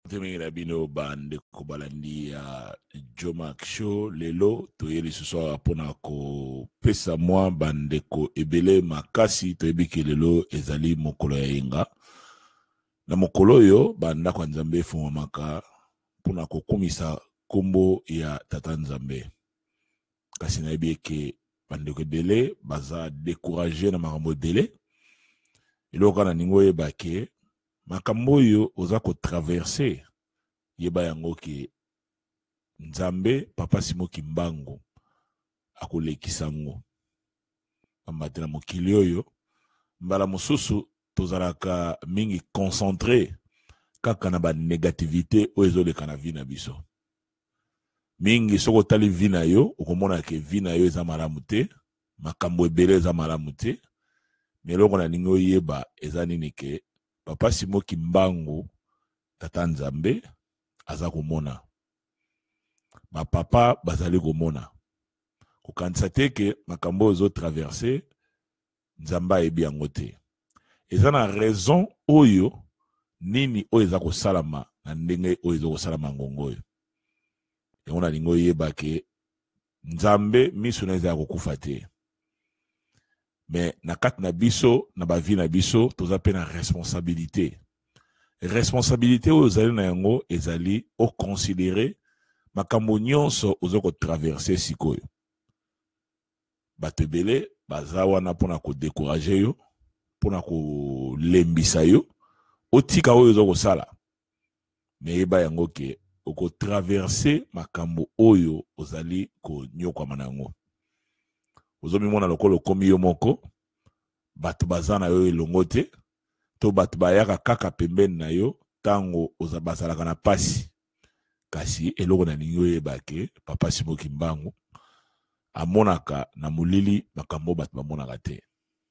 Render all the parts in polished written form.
Temingina bino bande kobalandi ya Jomak Show lelo toyeli suso pona ko pesa mwa bande ko ebele makasi toyebiki lelo ezali mokolo ya yenga na mokolo yo banda kwa Nzambe fumamaka pona ko kumisa kombo ya Tata Nzambe kasi na ebieke bande ko ebele baza décourager na makambo dele iloko na ningo yebake makambo yo oza ko traverser yeba yango ke Nzambe papa Simoki Mbangu akolekisa ngo ambate na mokili oyo mbala mosusu tozalaka mingi concentré kaka na ba négativité oyo ezoleka na vie na biso mingi soko tali vie na yo okomona ke vie na yo eza malamu te makambo ebele eza malamu te meloko na ningo yeba eza nini ke papa Simoki Mbangu Tata Nzambe aza komona ba papa bazali komona kokanisa te ke makambo ozo traverser Nzamba ayebi yango te eza na raison oyo nini oyo eza kosalama na ndenge oyo eza kosalama ngongo oyo yango na lingo yeba ke Nzambe miso na eza kokufa te mais na kati na biso na bavi na biso toza pe na responsabilité oyo ozali na yango ezali o considérer makambo nyonso ozo ko traverser sikoyo bato ebele baza wana mpona kodécourager yo mpona kolembisa yo otika oyo ozo kosala me yeba yango ke okotraverse makambo oyo ozali konyokwama na yango ozomimona lokolo okomi yo moko bato baza na yo elongo te to bato bayaka kaka pembeni na yo tango bazalaka na pasi kasi eloko na ningo yebake papa Simoki Mbangu amonaka na mulili makambo bato bamonaka te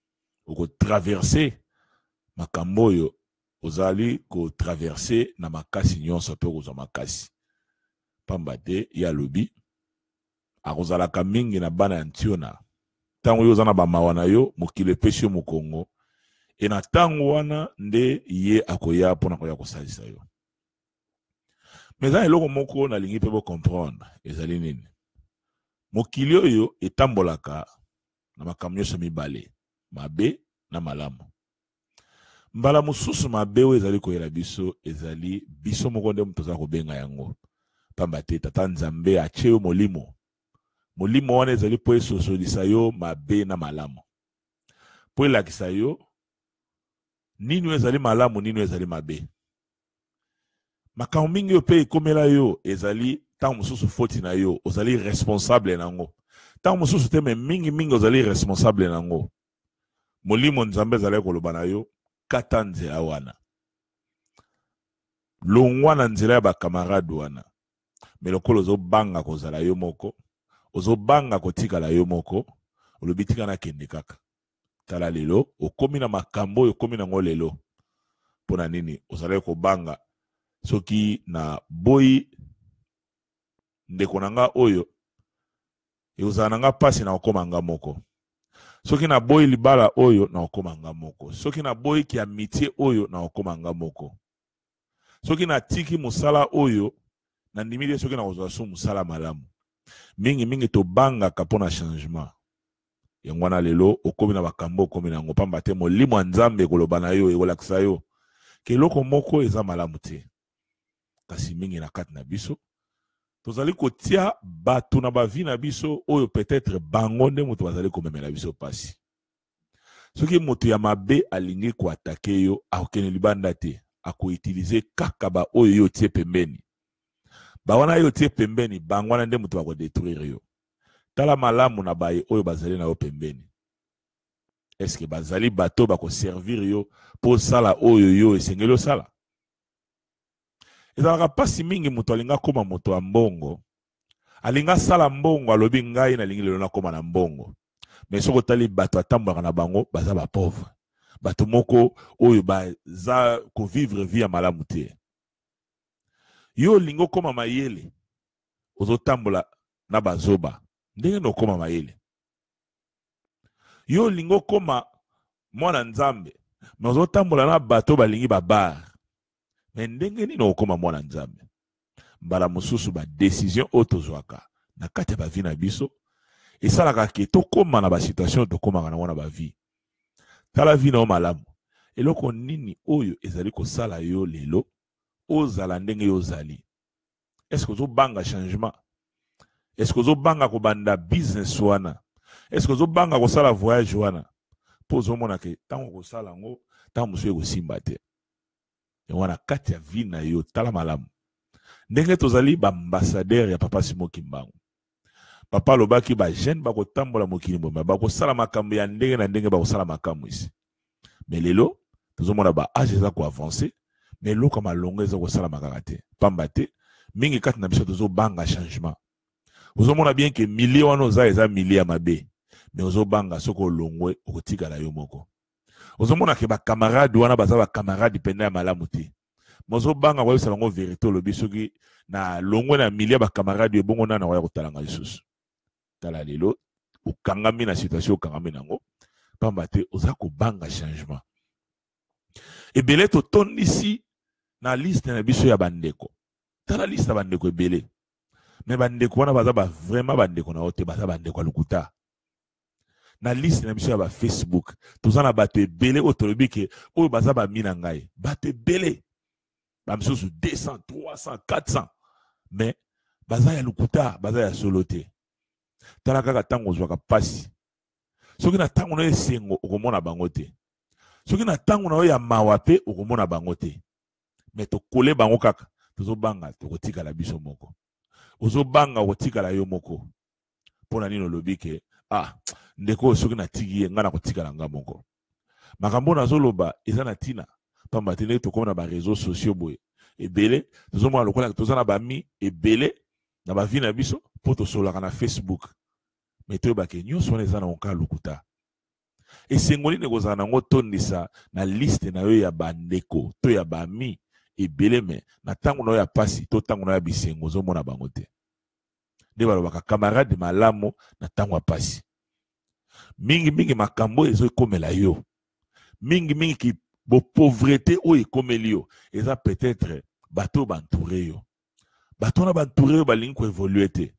okotraverse makambo oyo ozali kotraverse na makasi nyonso pe kozwa makasi pamba te ya lobi akozalaka mingi na bana ya ntiona tango yo oza na bamawa na yo mokili epesi yo mokongo e na tango wana nde ye akoya mpona koya kosalisa yo mais eza eloko moko nalingi mpe bocomprendre ezali nini mokili oyo etambolaka na makambo nyonso mibale mabe na malamu mbala mosusu mabe oyo ezali koyela biso ezali biso moko nde moto aza kobenga yango pamba te Tata Nzambe atie yo molimo wana ezali po esosolisa yo mabe na malamu po elakisa yo nini oyo ezali malamu nini oyo ezali mabe makambo mingi yo pe ekomela yo ezali tango mosusu foti na yo ozali responsable nango tango mosusu te me mingi ozali responsable nango molimo Nzambe ezali koloba na yo kata nzela wana longwa na nzela ya bakamarade wana me lokolo ozobanga kozala yo moko ozobanga kotikala yo moko olobi tika na kende kaka tala lelo okomi na makambo oyo okomi nango lelo mpona nini ozali kobanga soki na boyi ndeko na nga oyo ekozala na nga pasi na okoma nga moko soki na boyi libala oyo na okoma nga moko soki na boyi ki amitié oyo na okoma nga moko soki na tiki musala oyo na ndimide soki na kozwa so musala malamu mingi tobangaka mpona changement yango wana lelo okomi na bakambo okomi nango pamba te molimo ya Nzambe ekoloba na yo ekolakisa yo ke eloko moko eza malamu te kasi mingi na kati na biso tozali kotia bato na bavi na biso oyo peut-être bango nde moto bazali komemela biso pasi soki moto ya mabe alingi koatake yo akokende libanda te akoutilize kaka ba oyo yo tie pembeni bawana yo tie pembeni bango wana nde moto bakodétruire yo tala malamu na baye oyo bazali na yo pembeni eske bazali bato bakoservir yo po sala oyo yo esengeli osala ezalaka pasi mingi moto alinga koma moto ya mbongo alinga sala mbongo alobi ngai nalingi lelo nakoma na mbongo mais soko tali bato atambolaka na bango baza bapauvre bato moko oyo baza kovivre vie ya malamu te yo olingi okoma mayele ozotambola na bazoba ndenge na okoma mayele yo olingi okoma mwana Nzambe mais ozotambola na bato balingi babar mais ndenge nini okoma mwana nzambe mbala mosusu ba décision otozwaka na kati ya ba vie na biso esalaka ke tokoma na ba situation tokomaka na wana ba vie tala vie na malamu eloko nini oyo ezali kosala yo lelo ozala ndenge yo ozali est-ce que ozobanga changement est-ce que ozobanga kobanda business wana est-ce que ozobanga kosala voyage wana po ozomona ke ntango kosala yango ntango mosusu ekosimba te wana kati ya vie na yo tala malamu ndenge tozali baambassadeur ya papa Simon Kimbangu papa alobaki bajeune bakotambola mokili mboma bakosala makambo ya ndenge na ndenge bakosala makambo isi mais lelo tozomona baage eza koavance mais eloko malongo eza kosala makaka te pamba te mingi kati na biso tozobanga changement ozomona bien ke milie wana oza eza milie ya mabe mais ozobanga soki olongwe okotikala yo moko ozomona ke bakamarade wana baza bakamarade penda ya malamu te mozobanga koyebisa bango verité olobi soki na longwe na milie ya bakamarade ebongo nana koya kotalanga lisusu tala lelo okangami na situation okangami nango pamba te oza kobanga changement ebele totondisi na liste na biso ya bandeko tala liste ya bandeko ebele mais bandeko wana baza vraiment bandeko na ote baza bandeko ya lokuta na liste na biso ya ba Facebook toza na bato ebele oyo tolobi ke oyo baza bami na ngai bato ebele bamisusu 200 300 400 mais baza ya lokuta baza ya solo te tala kaka ntango ozwaka pasi soki na ntango na yo esengo okomona bango te soki na ntango na yo ya mawa mpe okomona bango te mais tokole bango kaka tozobanga tokotikala biso moko ozobanga okotikala yo moko mpona nini olobi ke ndeko soki natiki ye ngai nakotikala nga moko makambo nazoloba eza na ntina pamba te ndenge tokóma na bareseau sociaux boye ebele tozomona lokola toza na bami ebele na bavi na biso mpo tosololaka na Facebook mais toyebake nyonso wana eza na oka lokuta esengoli nde kozala nango tondisa na liste na yo ya bandeko to ya bami ebele me na ntango na yo ya pasi to ntango na yo ya bisengo ozomona bango te nde balobaka camarade malamu na ntango ya pasi mingi makambo ezokomela yo mingi ki bopauvreté oyo ekomeli yo eza peut-être bato bantoure yo bato na bantoure yo balingi koévolue te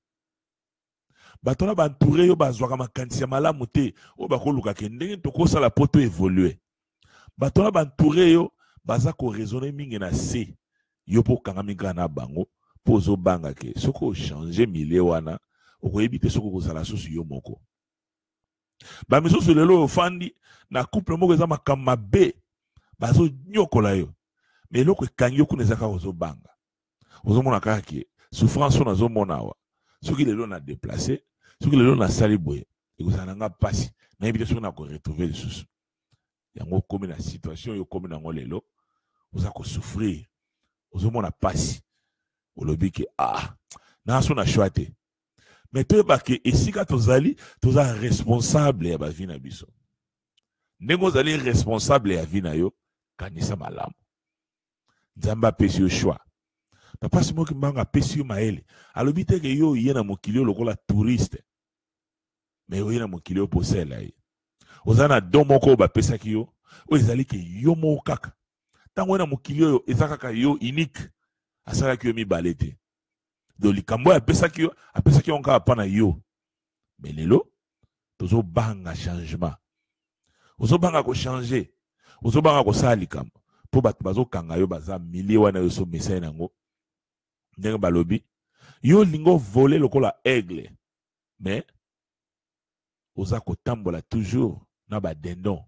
bato na bantoure yo bazwaka makanisi ya malamu te oyo bakolukaka ndenge tokosala mpo to évolue bato na bantoure yo baza koraisonne mingi na se yo mpo okangami kaka na bango mpo ozobanga ke soki ochange milie wana okoyebi te soki okozala susu yo moko bamisusu lelo ofandi na couple moko eza makambo mabe bazonyokola yo mais eloko ekangi yo kuna eza kaka ozobanga ozomona kaka ke souffrance oyo nazomona awa soki lelo na déplace soki lelo nasali boye ekozala na nga mpasi nayebi te soki nakoretrouve lisusu yango okomi na situation oyo okomi nango lelo oza kosouffrir ozomona mpasi olobi ke naso na shwa te mais toyebake esika tozali toza responsable ya bavi na biso ndenge ozali responsable ya vi na yo kanisa malamu nzambe apesi yo shwa papa Simon Kimbangu apesi yo mayele alobi teke yo oye na mokili oyo lokola touriste mais oye na mokili oyo posela ye oza na don moko oyo bapesaki yo oyo ezali ke yo moko kaka ntango oye na mokili oyo eza kaka yo unique asalaki yo mibale te do likambo oyo apesaki yo kaka mpa na yo mais lelo tozobanga changement ozobanga kochange ozobanga kosala likambo mpo bato bazokanga yo baza milie wana yo so mesai nango ndenge balobi yo lingo vole lokola aigle mais oza kotambola toujours na badendon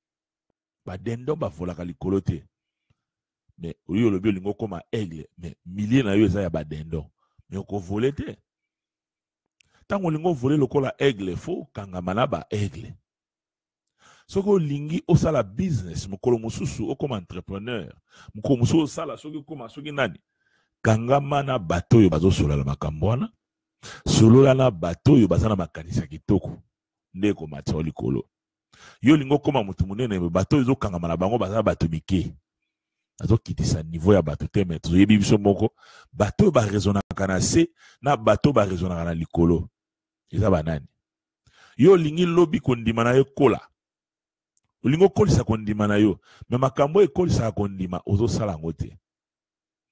bavolaka likolo te mais oyo olobi olingo koma aigle mais milie na yo eza ya badendon mais okovole te ntango olingo vole lokola aigle fo okangama na baaigle soki olingi osala business mokolo mosusu okoma entrepreneur mokolo mosusu osala soki okoma soki nani kangama na bato oyo bazosolola makambo wana solola na bato oyo baza na makanisi ya kitoko nde ekomata o likolo yo olingi okoma motu monene bato oyo ezokangama na bango baza bato mike azokitisa niveau ya bato te me tozoyebi biso moko bato oyo barezonaka na se na bato oyo barezonaka na likolo eza banani yo olingi lobi kondima na yo kola olingi okolisa kondima na yo me makambo oyo ekolisaka kondima ozosala yango te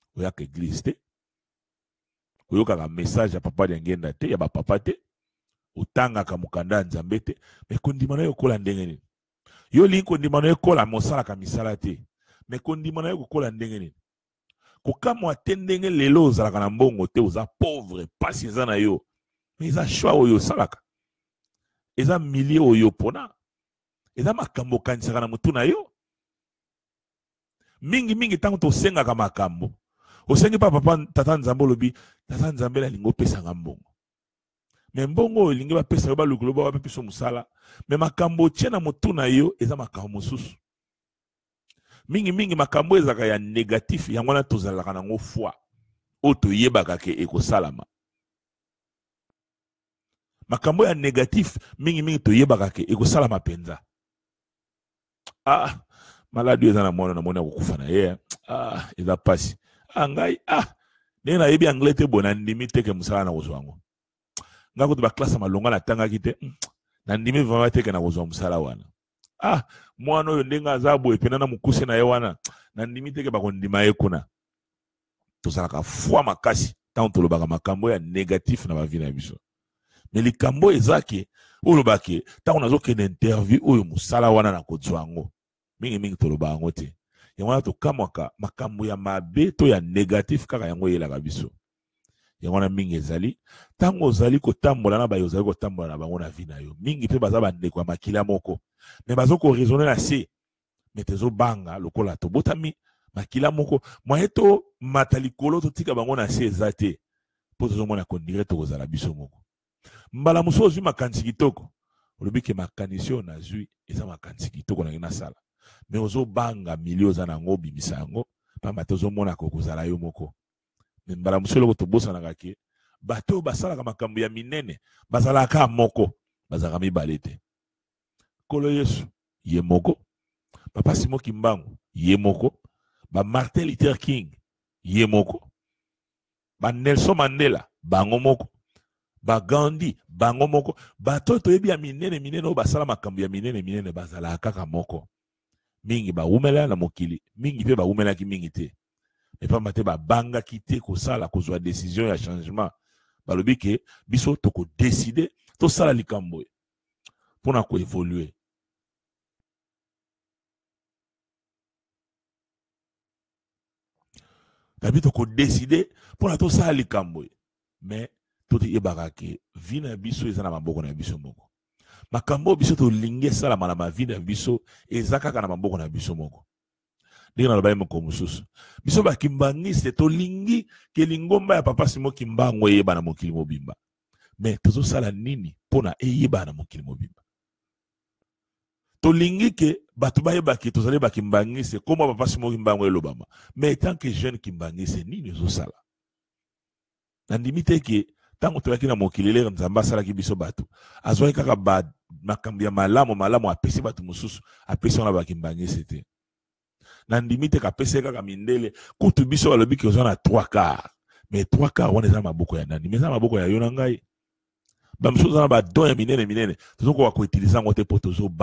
oyaka église te oyokaka message ya papa de ngenda te ya bapapa te otangaka mokanda ya nzambe te me kondima na yo kola ndenge nini yo lingi kondima na yo kola mosalaka misala te me kondima na yo kokola ndenge nini kokamwa te ndenge lelo ozalaka na mbongo te oza pauvre pasi eza na yo me eza choix oyo osalaka eza milie oyo mpona eza makambo okanisaka na motu na yo mingi ntango tosengaka makambo osengi pa papa tata nzambe olobi tata nzambe nalingi opesanga mbongo me mbongo oyo elingi bapesa yo balukulu bapesa mosala me makambo otie na motu na yo eza makambo mosusu mingi makambo ezalaka ya négatif yango wana tozalaka nango foi oyo toyebaka ke ekosalama makambo ya négatif mingi toyebaka ke ekosalama mpenza maladi eza na mwana na moni akokufa na ye eza pasi ngai ndenge nayebi anglais te bo nandimi teke mosala na kozwa yango ngai koto baklase malonga natangaki te nandimi vraimen teke na kozwa mosala wana mwana oyo ndenge aza boye pena na mokuse na ye wana nandimi teke bakondima ye kuna tozalaka foi makasi ntango tolobaka makambo ya négatif na bavi na biso me likambo ezake olobake ntango nazokende interview oyo mosala wana na kozwa yango mingi toloba yango te yango wana tokamwaka makambo ya mabe to ya négatif kaka yango eyelaka biso yango wana mingi ezali ntango ozali kotambola na bayo ozali kotambola na bango na vi na yo mingi mpe baza bandeko ya makila moko me bazokoraisonne na se me tezobanga lokola tobotami makila moko mwaye to mata likolo totika bango na se eza te mpo tozomona kondire tokozala biso moko mbala mosusu ozwi makanisi kitoko olobi ke makanisi oyo nazwi eza makanisi kitoko nangi nasala me ozobanga milio oza nango obimisa yango pamba te ozomona kokozala yo moko me mbala mosusu eloko tobosanaka ke bato oyo basalaka makambo ya minene bazalaka moko bazalaka mibale te Kolo Yesu ye moko papa Simon Kimbangu ye moko ba Martin Luther King ye moko ba Nelson Mandela bango moko ba Gandhi bango moko bato toyebi ya minene oyo basala makambo ya minene bazalaka kaka moko mingi baumela na mokili mingi mpe baumelaki mingi te epamba te babangaki te kosala kozwa décision ya changement balobi ke biso tokodeside tosala likambo mpona koevolue tabi tokodeside mpona tosala likambo me toyebaka ke vi na biso eza na maboko na biso moko makambo biso tolingi esalama na mavi na biso eza kaka na maboko na biso moko ndenge naloba ye moko mosusu biso bakimbangiste tolingi ke lingomba ya papa Simon Kimbangu eyeba na mokili mobimba me tozosala nini mpona eyeba na mokili mobimba tolingi ke bato bayebaki tozali bakimbangiste kombo papa Simon Kimbangu elobama me tant que jeune kimbangiste nini ozosala nandimi te ke tango toyaki na mokili lere nzambe asalaki biso bato azwaki kaka makambo ya malamu apesi bato mosusu apesi wana bakimbangisi te nandimi te kapesi kaka mindele kutu biso balobi ke ozwa na 3 quarts mais 3 quarts wana eza na maboko ya nani eza na maboko ya yo na ngai bamosusu oza na badon ya minene tozokoka koutilize yango te mpo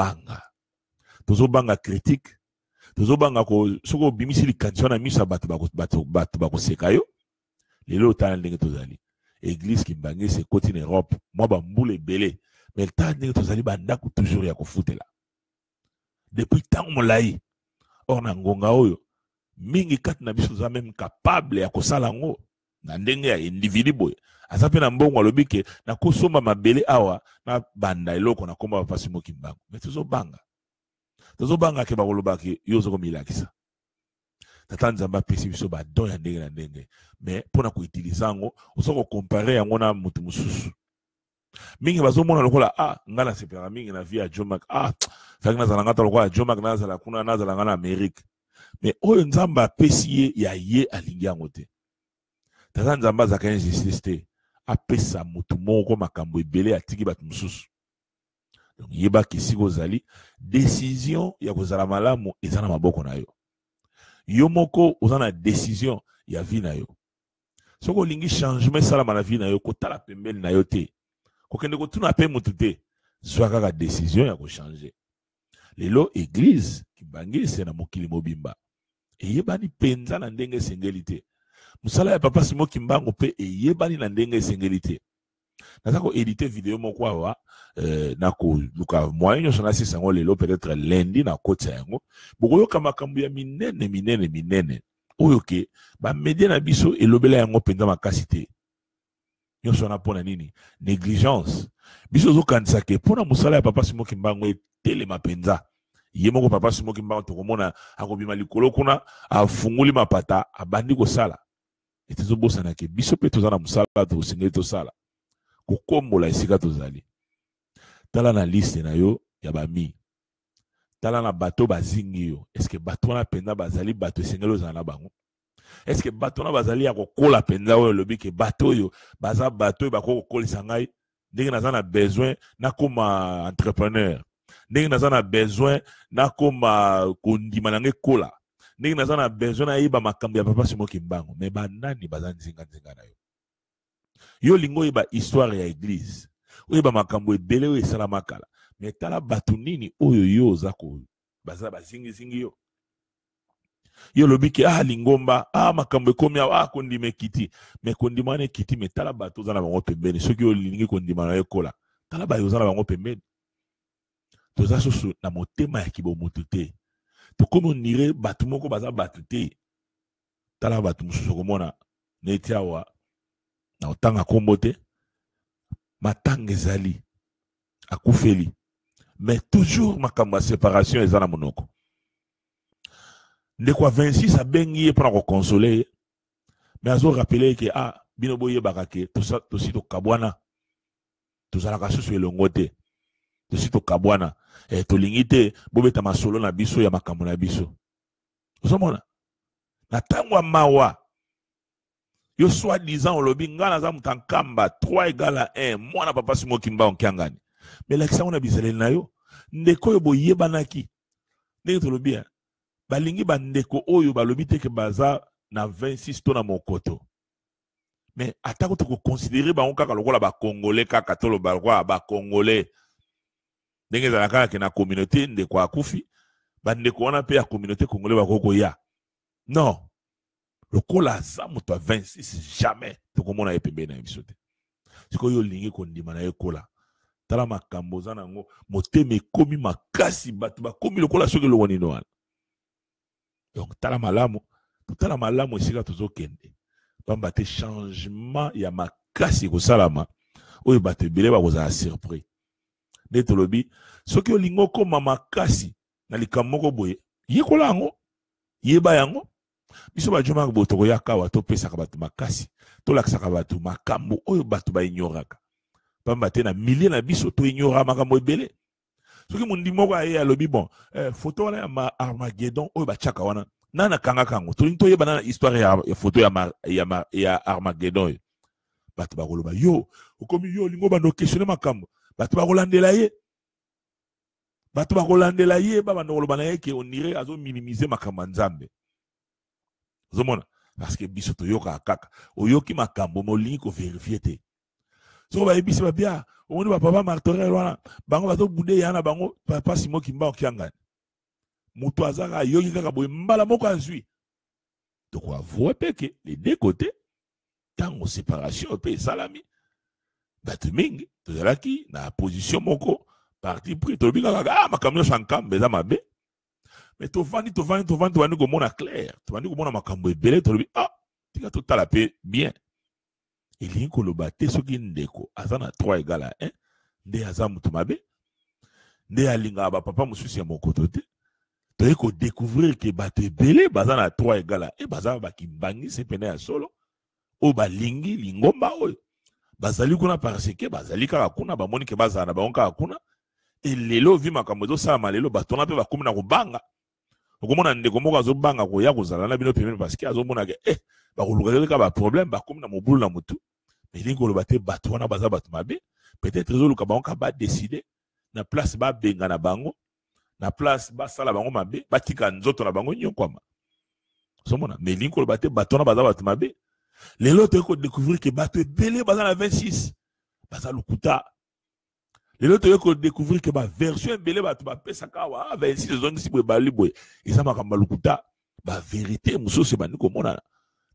tozobanga critique tozobanga soki obimisi likanisi wana miso ya bato bakoseka yo lelo otala ndenge tozali église kimbangisi ekoti na Europe mwa bambula ebele mais tala ndenge tozali bandako toujours ya kofutela depuis ntango molai or na ngonga oyo mingi kati na biso toza meme capable ya kosala yango na ndenge ya individu boye aza mpe na mbongo alobi ke nakosomba mabele awa na banda eloko na komba papa Simon Kimbangu mais tozobanga ke bakolobaki yo ozokomilakisa tata nzambe apesi biso badon ya ndenge na ndenge mais mpona koutilize yango oza kokompare yango na motu mosusu mingi bazomona lokola nga nasepelaka mingi na vie ya Jomak faki nazala nga ta lokola Jomak nazala kuna nazala nga na Amerike mais oyo nzambe apesi ye ya ye alingi yango te tata nzambe azalaka injustice te apesa motu moko makambo ebele atiki bato mosusu donc yebaki sika ozali décision ya kozala malamu eza na maboko na yo yo moko oza na décision ya vie na yo soki olingi changement esalama na vie na yo kotala pembeni na yo te kokende kotuna pe motu te zwa kaka décision ya kochange lelo église kibangisi na mokili mobimba eyebani mpenza na ndenge esengeli te musala ya papa Simon Kimbangu pe eyebani na ndenge esengeli. Nazako éditer vidéo moko awa nako luka moyen so na sisango lelo peut-être lundi na kota yango bokoyoka makambo ya minene oyo ke ba media na biso elobela yango penza makasi te nyonso na pona nini négligence biso zo kanisa ke pona musala ya papa Simon Kimbangu etelema penza ye moko papa Simon Kimbangu tokomona akobima likolo kuna afunguli mapata abandi kosala etezobosana ke biso pe tozana musala to singeli to sala kokombola esika tozali tala na liste na yo ya bami tala na bato bazingi yo eske bato wana penza bazali bato esengeli ozala na bango eske bato wana bazali ya kokola penza oyo lobi ke bato oyo baza bato oyo bakokolisa ngai ndenge naza na besoin nakoma entrepreneur ndenge naza na besoin nakoma kondima na ngai kola ndenge naza na besoin nayeba makambo ya papa Simon Kimbangu me banani baza nzinga na yo yo lingo yeba histoire ya église oyeba makambo ebele oyo esala makala me tala bato nini oyo yo oza ko baza bazingi yo yo lobi ke lingomba makambo ekomi kondima ekiti me kondima wana ekiti me tala bato oza na bango pembeni soki olingi kondima na ekola tala bayo oza na bango pembeni toza susu na motema ya kibomutu te tokomi onire bato moko baza bato te tala bato mosusu komona neti awa na otanga kombo te matanga ezali akufeli mais toujours makambo ya séparation eza na monoko ndeko 26 abengi ye mpona kokonsole ye mais azo rappele ke bino boyebaka ke tosi tokabwana tozalaka susu elongo te tosi tokabwana tolingi te bobeta masolo na biso ya makambo na biso ozomona na ntango ya mawa yo soi-disant olobi nga naza mutu ankamba 3 égale à 1 mwana papa Simon Kimbangu nkiangani me lakisa ngo na bizaleli na yo ndeko oyo boyebanaki ndenge tolobi balingi bandeko oyo balobi teke baza na 26 to na mokoto me atako tokoconsidere bango kaka lokola bakongole kaka toloba lokola bakongole ndenge ezalaka kaka na communauté ndeko akufi bandeko wana mpe ya communauté congolais bakokoya non lokola aza moto ya 26 jamais tokomona ye pembeni na biso te sikoyo olingi kondima na ye kola tala makambo oza nango motema ekomi makasi bato bakomi lokola soki elongo nino wana donc tala malamu esika tozokende pamba te changement ya makasi ekosalama oyo bato ebele bakozala surpris nde tolobi soki olingi okoma makasi na likambo moko boye yekola yango yeba yango biso bajomaka bo tokoyaka awa topesaka bato makasi tolakisaka bato makambo oyo bato baignoraka pamba te na milie na biso toignora makambo ebele soki mondi moko aye alobi bon foto wana ya Armageddon oyo batiaka wana nana kangaka yango tolingi toyeba na histoire ya foto ya Armageddon oyo bato bakoloba yo okomi yo olingo bando questione makambo bato bakolandela ye babanda koloba na ye ke onire azo minimize makambo ya Nzambe zomona parce que biso toyoka kaka oyoki makambo molingi ko vérifier te so ba ebisi ba bia omoni ba papa martorel wana bango bato bude yana bango papa Simon Kimbangu kiangani mutu azaka yoki kaka boye mbala moko azwi to ko avouer peke les deux côtés tango séparation pe salami bato mingi tozalaki na position moko parti pris to binga kaka makambo shankam beza mabe mais tovandi komona clair tovandi komona makambo ebele tolobi tika totala pe bien elingi koloba te soki ndeko aza na 3 égale à 1 nde aza mutu mabe nde alingaka bapapa mosusu ya mokoto te toyei kodécouvrir ke bato ebele baza na 3 égale à 1 baza bakimbangisi pene ya solo oyo balingi lingomba oyo bazali kuna parce ke bazali kaka kuna bamoni ke bazala na bango kaka kuna elelo vi makambo ezosalama lelo batona mpe bakomi na kobanga okomona ndeko moko azobanga koya kozala na bino pembeni parce que azomona ke bakoluka kaka baproblème bakomi na mobulu na motu mais elingi koloba te bato wana baza bato mabe peut-être ezoluka bango kaka badeside na place babenga na bango na place basala bango mabe batika nzoto na bango nyokwama ozomona mais elingi koloba te bato wana baza bato mabe lelo toyei kodécouvrir ke bato ebele baza na 26 baza lokuta lelo toyei kodécouvrir ke baversion ebele bato bapesaka awa 26 ezongisi boye bali boye eza makambo ya lokuta bavérité mosusu ebandi komonana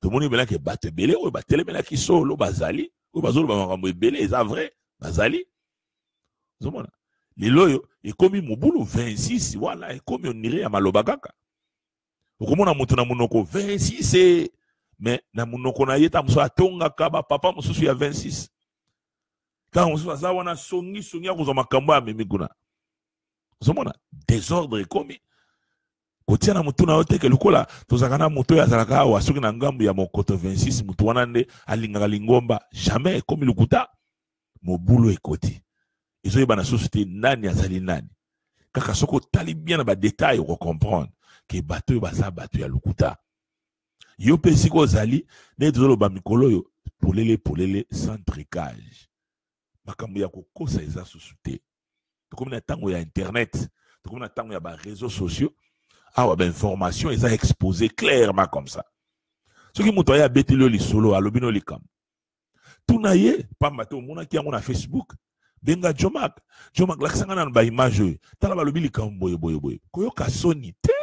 tout le monde est que batte belé ou batele mena ki solo bazali ou bazolo ba makambo belé ça vrai bazali zomona liloyo et comme mobulu 26 voilà et comme on irait à malobakaka okomona mutu na munoko 26 mais na munoko na yeta muso atonga kaba papa mususu ya 26 quand on se ça wana songi ya kozoma makambo ya mimiguna zomona désordre comme kotia na mutu na yote ke lukola tozakana mutu ya zalaka wa soki na ngambu ya mokoto 26 mutu wana nde alingaka lingomba jamais comme lukuta mobulu ekoti izo bana société nani azali nani kaka soko tali bien na ba détail ko comprendre que bateau baza bateau ya lukuta yo pe siko zali ne tozolo ba mikolo yo polele sans tricage makambo ya kokosa eza société to comme na tango ya internet to comme na tango ya ba réseaux sociaux ah ben information eza exposé clairement comme ça ce qui muto ya betilo li solo alobino likam tunaye pamba to mona ki yango na Facebook benga jomak laksanga na ba image tala balobi likam boye koyoka soni te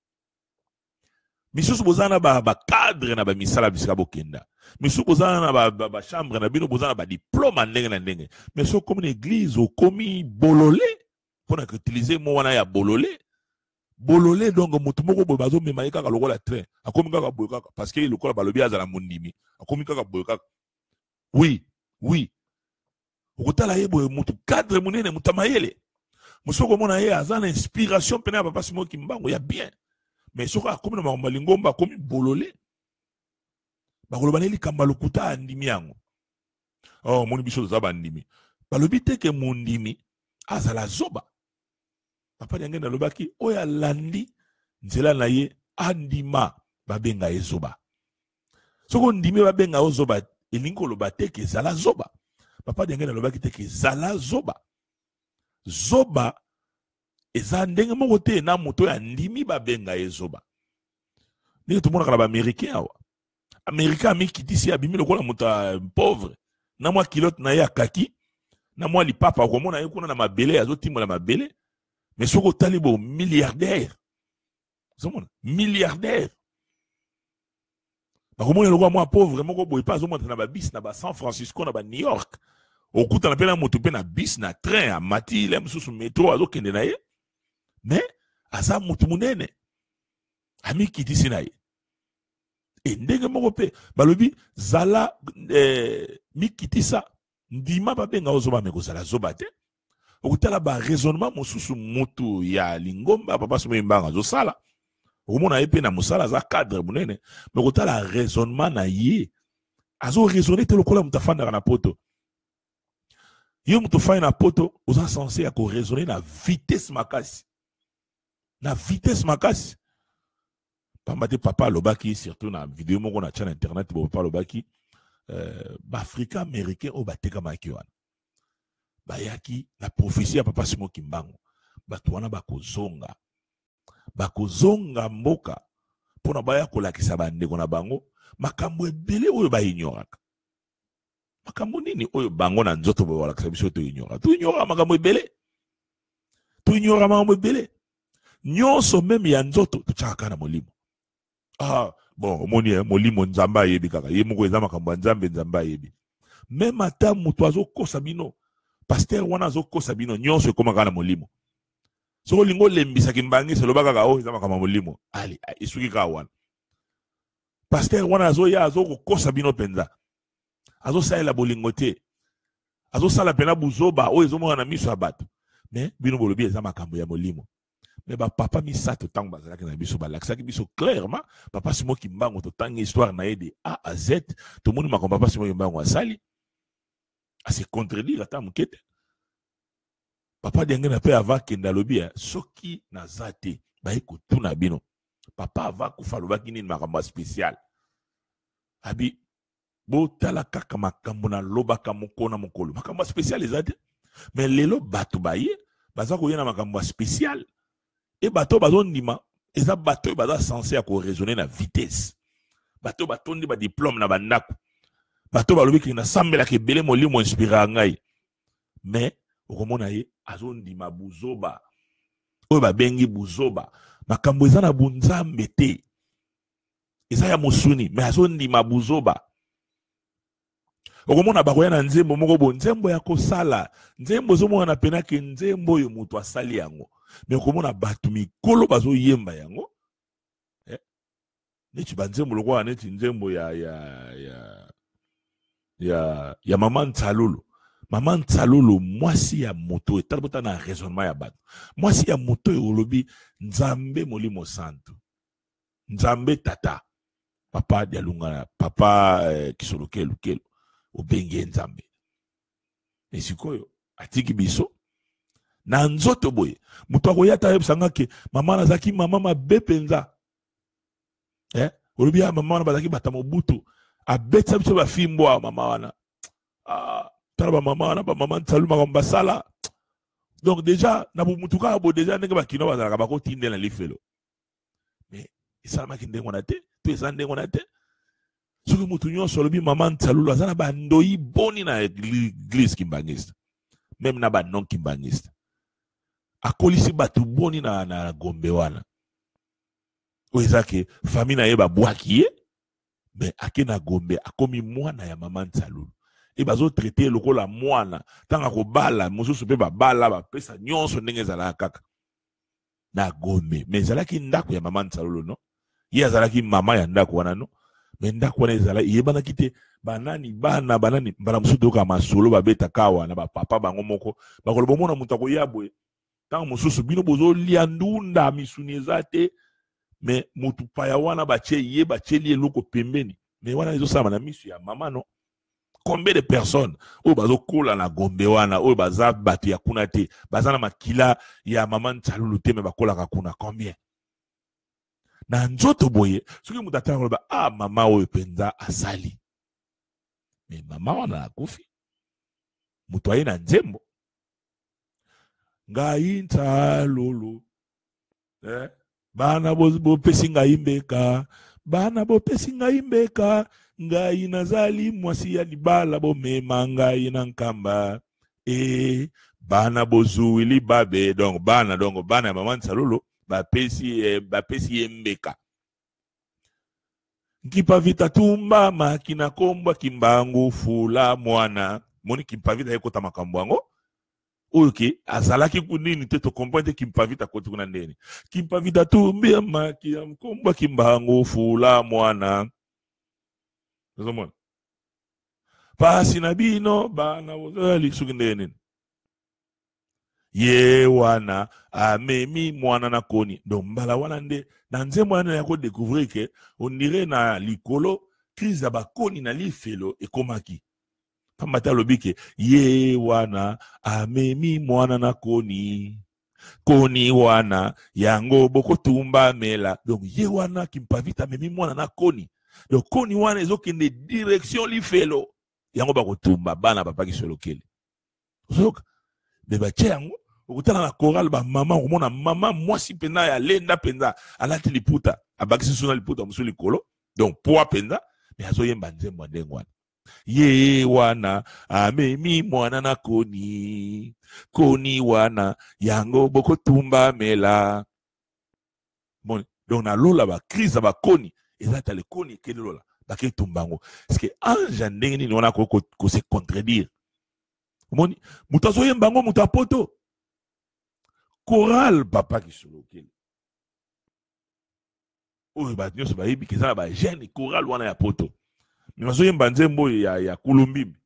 misusu bozana ba cadre na ba misala bisika bokenda misusu bozana na ba chambre na bino bozana ba diplôme ndenge na ndenge mais so comme une église au komi bololé pour utiliser mo wana ya bololé donc mutu moko boye bazo mema kaka lokola train akomi kaka boye kaka parce que lokola balobi azala mundimi akomi kaka boye kaka oui okotala ye boye mutu cadre munene mutamayele musoko mona ye azana inspiration pena papa simo kimbango ya bien mais soko akomi na makambo lingomba akomi bololé bakoloba neli kamba lokuta andimi yango oh moni biso za bandimi balobi te ke mundimi azala zoba papa yange na lobaki oya landi nzela na ye andima babenga ezoba soko ndimi babenga ozoba elingo loba te ke zala zoba papa yange na lobaki te ke zala zoba eza ndenge moko te na moto ya ndimi babenga ezoba ndenge tomonaka na baaméricain awa américain amikitisi abimi lokola moto pauvre na mwa kilote na ye akaki na mwa lipapa okomona ye kuna na mabele azotimola mabele mais soko tali bo milliardaire zomona milliardaire bakomona lokola mwa pauvre moko boye pa azomona na babis na ba San Francisco na ba New York okuta na pe na moto pe na bis na train amati le mususu metro azokende na ye mais aza mutu munene amikitisi na ye e ndenge moko pe balobi zala mikitisa ndima babenga ozoba meko zala zoba te okutala ba raisonnement mosusu mutu ya lingomba papa somo mbanga zosala okomona ye pe na mosala za cadre munene mais okutala raisonnement na ye azo raisonner te lokola mutafanda na poto yo mutofai na poto oza censé ya ko raisonner na vitesse makasi pamba te papa lobaki surtout na vidéo moko na chaîne internet bo papa lobaki ba africain américain o bateka maki wana bayaki la prophétie ya papa Simo Kimbangu bato wana bakozonga mboka pona baya kolakisa bandeko na bango makambo ebele oyo baignoraka makambo nini oyo bango na nzoto bo walakisa biso to ignora makambo ebele nyonso meme ya nzoto tochaka na molimo ah bon omoni molimo nzamba yebi kaka ye moko eza makambo nzambe nzamba yebi même ata mutu azokosa bino pasteur wana azokosa bino nyonso ekomaka na molimo soko lingo lembisaki mbangisi loba kaka o eza makambo molimo ali isuki kaka wana pasteur wana azoya azokokosa bino penza azosalela bolingo te azosala pena buzoba oyo ezomona na miso ya bato mais bino bolobi eza makambo ya molimo mais papa misato tango bazalaki na biso balakisaki biso clairement papa Simo Kimbangu totangi histoire na ye de A à Z tomoni makambo papa Simo Kimbangu asali ase contredire ata moke te papa denge na pe ava kenda lobi soki naza te baye kotuna bino papa ava kufa lobaki nini makambo spécial abi botala kaka makambo na lobaka moko na mokolo makambo spécial eza te mais lelo bato baye baza koyena makambo spécial et bato bazondima eza bato baza censé ya ko raisonner na vitesse bato batondi ba diplôme na bandako bato balobi ki na sambela ke bele molimo inspira ngai mais okomona ye azondima buzoba oyo babengi buzoba makambo eza na bunzambe te eza ya mosuni mais azondima buzoba okomona bakoya na nzembo moko bo nzembo ya kosala nzembo ozomona pena ke nzembo oyo moto asali yango mais okomona bato mikolo bazoyemba yango neti banzembo lokola neti nzembo ya mama Nsalolo. Mama Nsalolo mwasi ya moto etala bota na raisonnement ya bato mwasi ya moto olobi nzambe molimo santo nzambe tata papa dialunga papa kisolo kelo obenge nzambe esikoyo atiki biso na nzoto boye moto akoyata yebisanga ke mama nazaki mama mabe penza olobi ya mama wana bazaki bata mobutu abetisa biso bafimbo mama wana tala ba mama wana ba mama Nsalu makambo basala donc déjà na mutuka bo déjà ndenge bakino bazalaka bakotinde na lifelo mais esalamaki ndenge wana te to eza ndenge wana te soki mutu nyonso olobi mama Nsalu aza na bandoi boni na église kimbangiste même na banon kimbangiste akolisi bato boni na Gombe wana oyo eza ke famille na ye babwaki ye mais ake na Gombe akomi mwana ya mama Nsalu et bazo traiter lokola mwana tanga ko bala mosusu pe babala bapesa nyonso ndenge ezalaka kaka na Gombe mais ezalaki ndako ya mama Nsalu no ye azalaki mama ya ndako wana no mais ndako wana ezala yebanaki te banani mbala mosusu toyoka masolo babeta kawa na bapapa bango moko bakoloba mona moto akoya boye tanga mosusu bino bozolia ndunda misuni eza te mais motu paya wana batie eloko pembeni mais wana ezosala na misu ya mama no. Combien de personnes oyo bazokola na Gombe wana oyo baza bato ya kuna te baza na makila ya mama Nsalu te me bakolaka kuna combien na nzoto boye soki moto atala koloba mama oyo penza asali mais mama wana akufi moto aye na nzembo ngai Nsalolo bana bopesi ngai mbeka bana bopesi ngai mbeka ngai nazali mwasi ya libala bomema ngai na nkamba bana bozuwili babe donc bana ya mama Nsalolo bapesi ye mbeka nkipavita tumba makina kombwa kimbangu fula mwana moni kimpavita yekota makambo yango oyo ke azalaki kunini te to comprendre kimpavita koti kuna ndeni kimpavita tumba makina kombwa kimbangu fula mwana zomona pasi na bino bana bozali suki ndeni ye wana amemi mwana na koni donc mbala wana nde na nzembo wana ya kodécouvrir ke on dirait na likolo crise ya bakoni na lifelo ekomaki pambata lobi ke ye wana amemi mwana na koni wana yango bokotumba mela donc ye wana kimpavita amemi mwana na koni donc koni wana ezokende direction lifelo yango bakotumba bana papa kisolokele soka beba yango okutana na chorale ba mama okomona mama mwasi penda ya lenda penza alati liputa abakisi suna liputa musu likolo donc poa penza mais azoyemba nzembo ndenge wana ye wana amemi mwana na koni wana yango bokotumba mela bon donc na lola ba crise ba koni ezata le koni ekele lola baketumba ngo parce que ange ndenge nini wana ko se contredire moni muto azoyemba ngo muto apoto chorale papa kisolokele oyo bato nyonso bayebi ke eza na bagene chorale wana ya poto nazoyemba nzembo ya kulumbimbi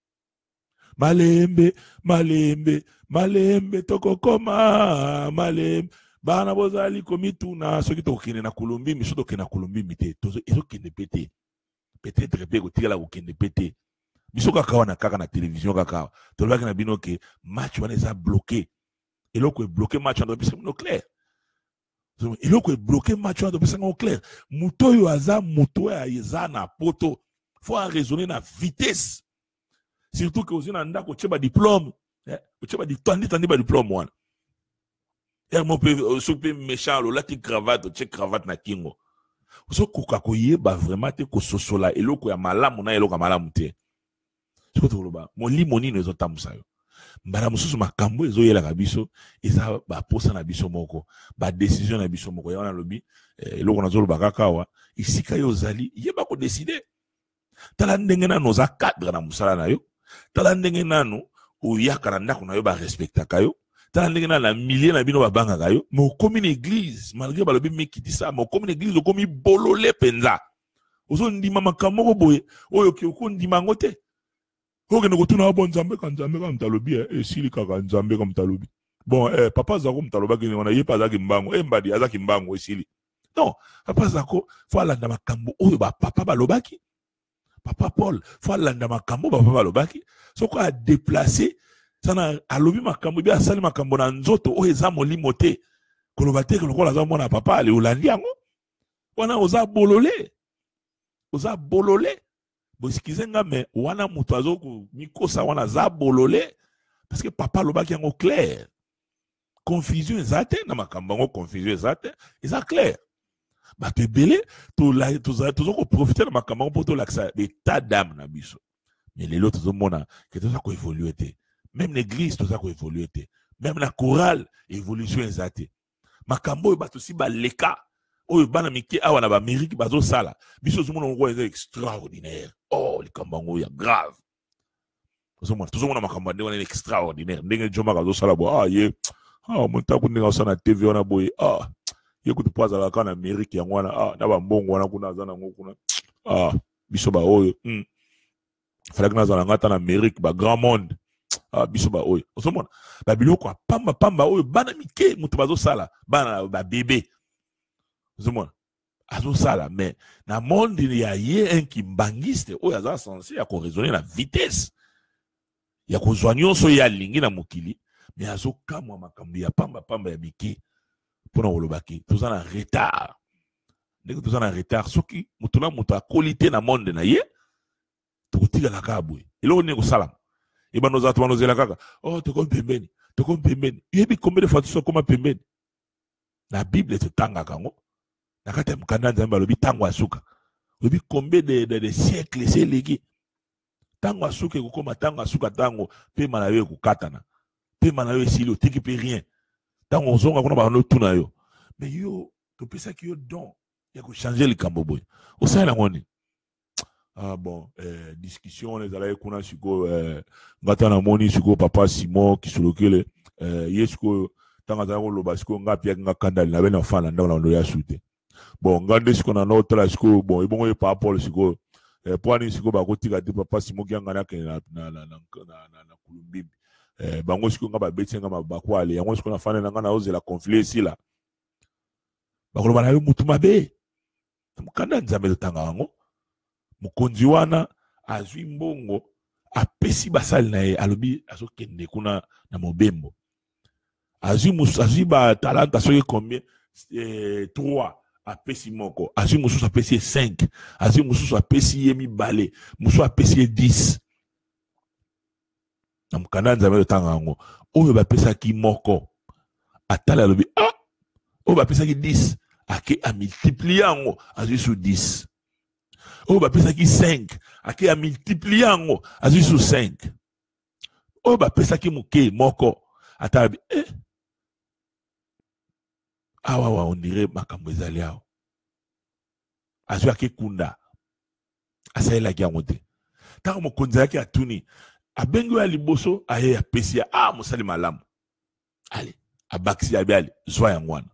malembe tokokoma malembe bana bozali komituna soki tokokende na kulumbimbi so tokende na kulumbimbi te ezokende pe te peut-être pe kotikala kokende pe te biso kaka wana kaka na télévision kaka tolobaki na bino ke match wana eza bloqué eloko ebloqué match wana topesa bino clair eloko ebloqué match wana topesa ngo clair moto oyo aza moto oyo eza na poto faut raisonner na vitesse surtout que ozi na ndako otie badiplôme otie tandi badiplôme wana mo mpe soki mpe méchant olati cravate otie cravate na kingo ozokoka koyeba vraiment te kososola eloko ya malamu na eloko ya malamu te soki tokoloba molimo nini ezotambusa yo mbala mususu makambo ezoyela ka biso eza ba posa na biso moko ba décision na biso moko ya wana lobi eloko nazoloba kaka wa isika yo zali yeba ko décider tala ndenge nano za cadre na musala na yo tala ndenge nano oyaka na ndako na yo ba respectaka yo tala ndenge nano na milieu na bino babangaka yo mais okomi na église malgré balobi mekiti sa mais okomi na église okomi bolole penza ozondima makambo moko boye oyo ki okondima yango te okende kotuna wa bon nzambe ka mtalobi esili kaka nzambe ka mtalobi bon papa zako mtalobaki wana ye pa azaki mbango mbadi azaki mbango esili non papa zako fo alanda makambo oyo bapapa balobaki papa Paul fo alanda makambo bapapa balobaki soko a déplacer sana alobi makambo bi asali makambo na nzoto oyo eza molimo te koloba te lokola aza mwana papa ale olandi yango wana oza bolole bosikize nga me wana mutu azoko mikosa wana za bolole parce que papa lobaki yango clair confusion ezate na makambo yango confusion ezate eza clair bato ebele tozoko profiter na makambo yango mpo tolakisa état d'âme na biso mais lelo tozomona ke toza koévolue te même l'église toza koévolue te même la chorale évolution ezate makambo oyo bato si baleka oyo bana mike awa na bamérike bazosala biso tozomona ngo eza extraordinaire oh likambo yango ya grave tozomona makambo ndenge wana extraordinaire ndenge jomaka azosala bo ye montako ndenge azosala na tv wana boye ye kutu po azalaka na amérike yango wana na bambongo wana kuna aza nango kuna biso baoyo falaki nazala nga ata na amérike bagrand monde biso baoyo ozomona babiloko apambapamba oyo bana mike moto bazosala bana babebe ozomona azosala mais na monde ya ye un kimbangiste oyo aza censé ya koraisonner na vitesse ya kozwa nyonso ye alingi na mokili mais azokamwa makambo ya pambapamba ya mike mpona kolobaki toza na retard ndenge toza na retard soki moto na moto akoli te na monde na ye tokotikala kaka boye eloko nini kosalama ebanda ozala to banozela kaka tokomi pembeni yebi combien de fois toso koma pembeni na bible totangaka yango na kati ya mokanda nzambe alobi ntango asuka lobi combien de siècle eseleki ntango asuka ekokoma ntango asuka ntango pema na yo ekokatana pema na yo esili oteki mpe rien ntango ozonga kuna banotuna yo mais yo topesaki yo don ya kochange likambo boye osala yango nini bon discussion ezalaki kuna sikoyo ngata namoni sikoyo papa Simon Kisolokele ye sikoyo ntango azalaki koloba sikoyo nga apiaki nga kandali na bene afana ndako na ndo ya su te bon nga nde sikoyo na naotala sikoyo bon ebongo ye papa Paul sikoyo po ani sikoyo bakotika te papa Simon kianga nakende na kulumbimbi bango sikoyo nga babeti nga mabako ale yango sikoyo nafana na nga naozela conflit esila bakoloba na yo mutu mabe mokanda nzambe totanga yango mokonzi wana azwi mbongo apesi basali na ye alobi azokende kuna na mobembo azwi batalanta soki combien 3 apesi moko azwi mosusu apesi ye 5 azwi mosusu apesi ye mibale mosusu apesi ye 10 na mokanda nzambe totanga yango oyo bapesaki moko atali alobi oyo bapesaki 10 ake amultiplie yango azwi su 10 oyo bapesaki 5 ake amultiplie yango azwi su 5 oyo bapesaki moke moko atalabi awawa ondire makambo ezali awa azwi ake kunda asalelaki yango te ntango mokonzi ayaki atuni abengi oyo ya liboso aye apesi ya mosali malamu ale abakisi abi ale zwa yango wana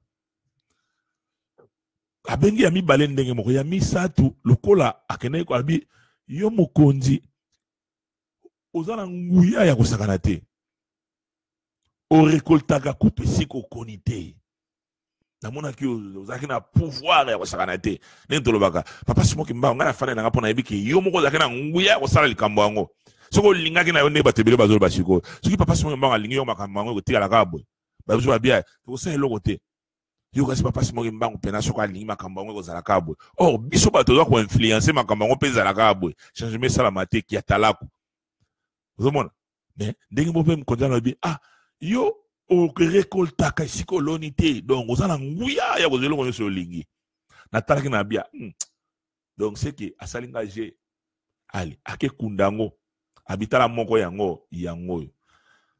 abengi ya mibale ndenge moko ya misatu lokola akendaki kolobi yo mokonzi oza na nguya ya kosakana te orekoltaka kutu esika okoni te namonaki ozalaki na pouvoir ya kosakana te ndenge tolobaka papa Simoki Mbango ngai nafana nanga mpo nayebi ke yo moko ozalaki na nguya ya kosala likambo yango soki olingaki na yo nde bato ebele bazoloba sikoyo soki papa Simoki Mbango alingi yo makambo yango ekotikala kaka boye babiso babia tokosala eloko te yo kasi papa Simoki Mbango pena soko alingi makambo yango ekozala kaka boye or biso bato toza koinfluence makambo yango mpe ezala kaka boye changement esalama te kia talaku ozomona mais ndenge mo mpe mokonzi alobi yo orekoltaka esika oloni te donc oza na nguya ya kozwa eloko nyonso olingi natalaki na bia donc seke asali nga je ale ake kunda yango abitala moko yango oyo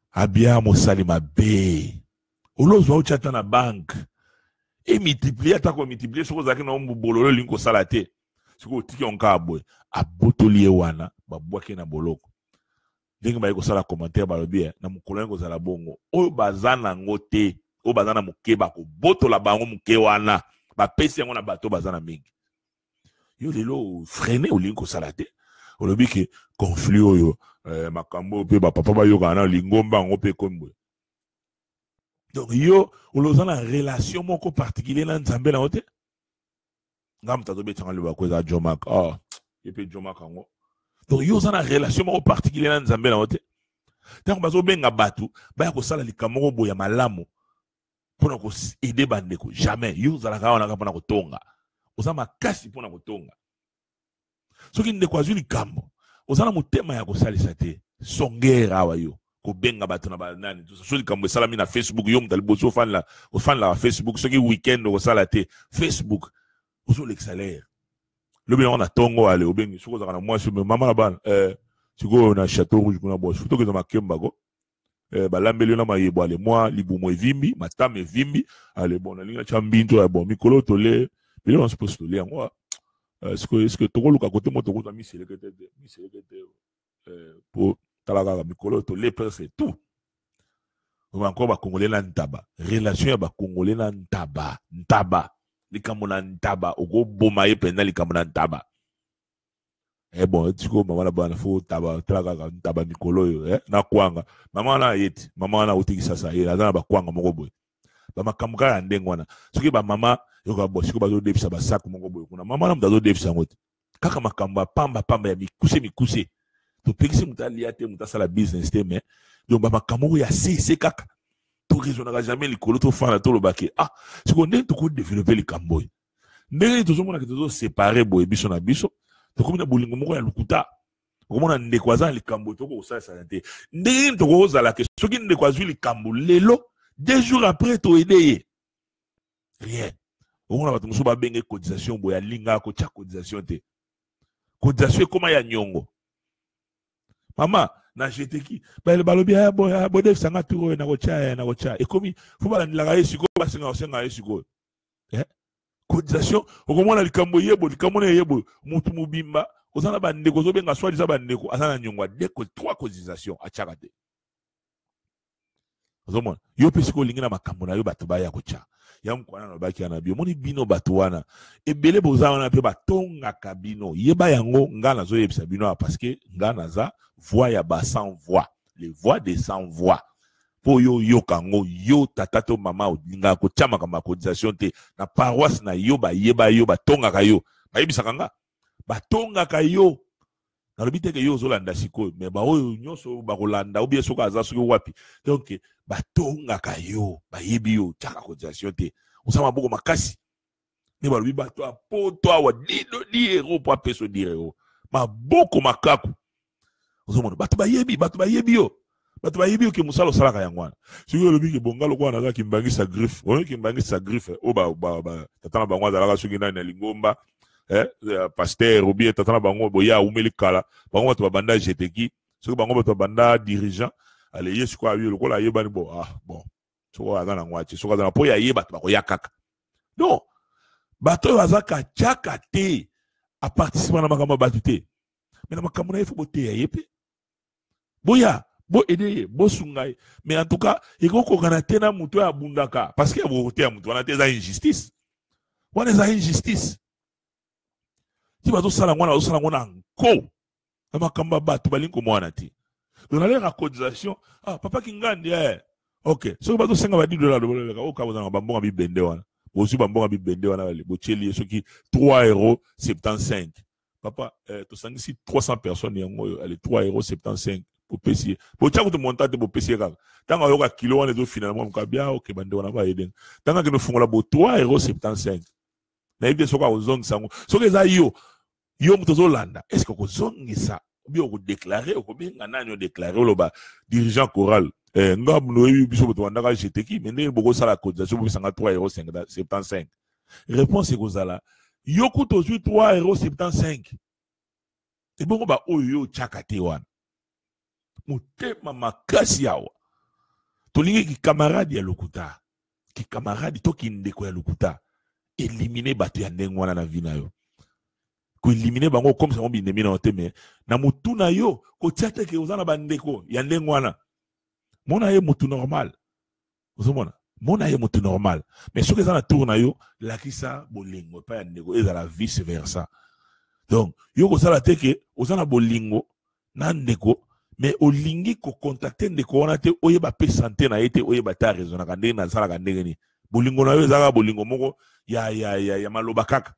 abia mosali mabe olozwa uchata na bank et multiplier atako multiplier soko zaki na bololo linko salate soko tiki onka aboy abotoli wana babwaki na boloko ndenge ba sala commentaire balobi na mukolo ngo zala bongo oyo bazana ngote oyo bazana mukeba ko botola bango muke wana ba pesi yango na bato bazana mingi yo lelo freiner olinko salate olobi ke conflit oyo makambo pe ba papa ba yoka na lingomba ngo pe kombo. Donc yo olozana relation moko particulier na nzambe na ote ngam tazo be tanga le ba ko za jomak yepe jomak ngo. Donc yo zana relation moko particulier na nzambe na ote tango bazo benga batu ba ya ko sala likamoko boya malamu pona ko aider bandeko jamais yo zala ka wana ka pona ko tonga ozama kasi pona ko tonga soki ndeko azuli kambo ozana mutema ya ko salisa te songera wa yo ko benga batu na banani tout ça soli kambo salami na Facebook yo mutali bozo fan la Facebook soki weekend ko sala te Facebook ozo l'exalaire le bien on a tongo ale obengi soko zaka na moi sur mama na bana siko na Château Rouge kuna boss futo ke na makemba ko balambeli na mayebo ale moi libumo evimbi matame evimbi ale bon na linga chambinto ya bon mikolo tole bilo on suppose tole yango est-ce que tokoluka kote moto ko mi selekete pour talaka mikolo tole c'est tout on va encore ba congolais na ntaba relation ya ba congolais na ntaba likambo na ntaba oko boma ye pena likambo na ntaba bon tiko mama na bana fo taba talaka ntaba mikolo yo na kwanga mama na yeti mama na utiki sasa ye azana ba kwanga moko boy ba makamka ya ndengo wana soki ba mama yoka bo siko bazo debisa ba sac moko boy kuna mama na mdazo debisa ngote kaka makamba pamba ya mikuse to pekisi mutali ate mutasala business te mais donc ba makamoko ya c'est kaka to raisonnera jamais likolo to fana to lobake siko ndenge to ko développer likambo ndenge to zomona ke to séparer boy biso na biso to komina bolingo moko ya lukuta komona ndeko azana likambo to ko sala santé ndenge to ko zala ke soki ndeko azwi likambo lelo 2 jours après to aider rien on a battu ba benge cotisation boy ya linga ko cha cotisation te cotisation koma ya nyongo mama na jeteki balobi bo def sanga turo na ko cha e komi fo bala ndilaka yesiko basinga osenga yesiko cotisation okomona likambo likambo na yebo mutu mubimba ozana bandeko zo benga swali za bandeko azana nyongwa 3 cotisation achaka te ozomona yo pesiko lingina makambo na yo bato baya kocha ya mkwana na baki na bio moni bino bato wana ebele boza wana pe batonga kabino yeba yango ngana zo yebisa bino parce que ngana za voix ya ba sans voix les voix des sans voix po yo kango yo tatato mama linga ko chama kama cotisation te na paroisse na yo ba yeba yo batonga kayo ba yebisa kanga batonga kayo na lobite ke yo zolanda siko mais ba oyo nyoso ba kolanda obie soka aza soki wapi donc batonga kayo ba yebi yo chaka cotisation te osama boko makasi ne ba lobi bato apoto awa di euro po peso di euro maboko makaku ozomona bato ba yebi yo ke musalo salaka yangwana siko lobi ke bongalo kwa na ki mbangisa griffe oyo ki mbangisa griffe o ba tatana bangwa zalaka soki na lingomba pasteur ou bien tatana bango boya umeli kala bango to banda jeteki soki bango to banda dirigeant ale yesu kwa yo lokola yebani bon soko azana ngwachi soko azana po ya yeba to bako yakaka non bato azaka chaka te a participer na makambo batu te mais na makambo na ifo bote ya yepe boya bo aider bo sungai mais en tout cas iko ko kana tena muto ya bundaka parce que bo te ya muto wana te za injustice wana za injustice ti bato sala ngwana nko na makambo batu balinko mwana te donc na la cotisation papa kingandi ok so bato senga ba $10 o ka bozanga bambonga bibende wana bozu bambonga bibende wana bo cheli soki 3,75 papa to sangisi 300 personnes yango ale 3,75 pour pesier bo tshako to montate bo pesier kaka tanga yoka kilo wana zo finalement mukabia ok bande wana ba eden tanga ke no fungola bo 3,75 na ibe soka ozongisa ngo soki eza yo mutozolanda est-ce que kozongisa obi okodéclarer okobenga nani odéclarer oloba dirigeant choral ngam noyebi biso boto wandaka jeteki mais ndenge bokosala cotisation bobisanga 3,75 réponse ekozala yo kuta ozwi 3,75 ebongo ba oyo yo otyaka te wana motema makasi awa tolingi ki camarade ya lokuta ki camarade to ki ndeko ya lokuta éliminer bato ya ndenge wana na vie na yo ko éliminer bango comme ça on binemi na te mais na mutu na yo ko tiate ke uzana bandeko ya ndenge wana mona ye mutu normal uzomona mona ye mutu normal mais soki eza na tour na yo lakisa bolingo pa ya ndeko ezala vice versa donc yo kozala te ke ozana bolingo na ndeko mais olingi ko contacter ndeko wana te oyeba pe santé na ye te oyeba ta raison na ndenge na sala ka ndenge ni bolingo na yo ezaka bolingo moko ya maloba kaka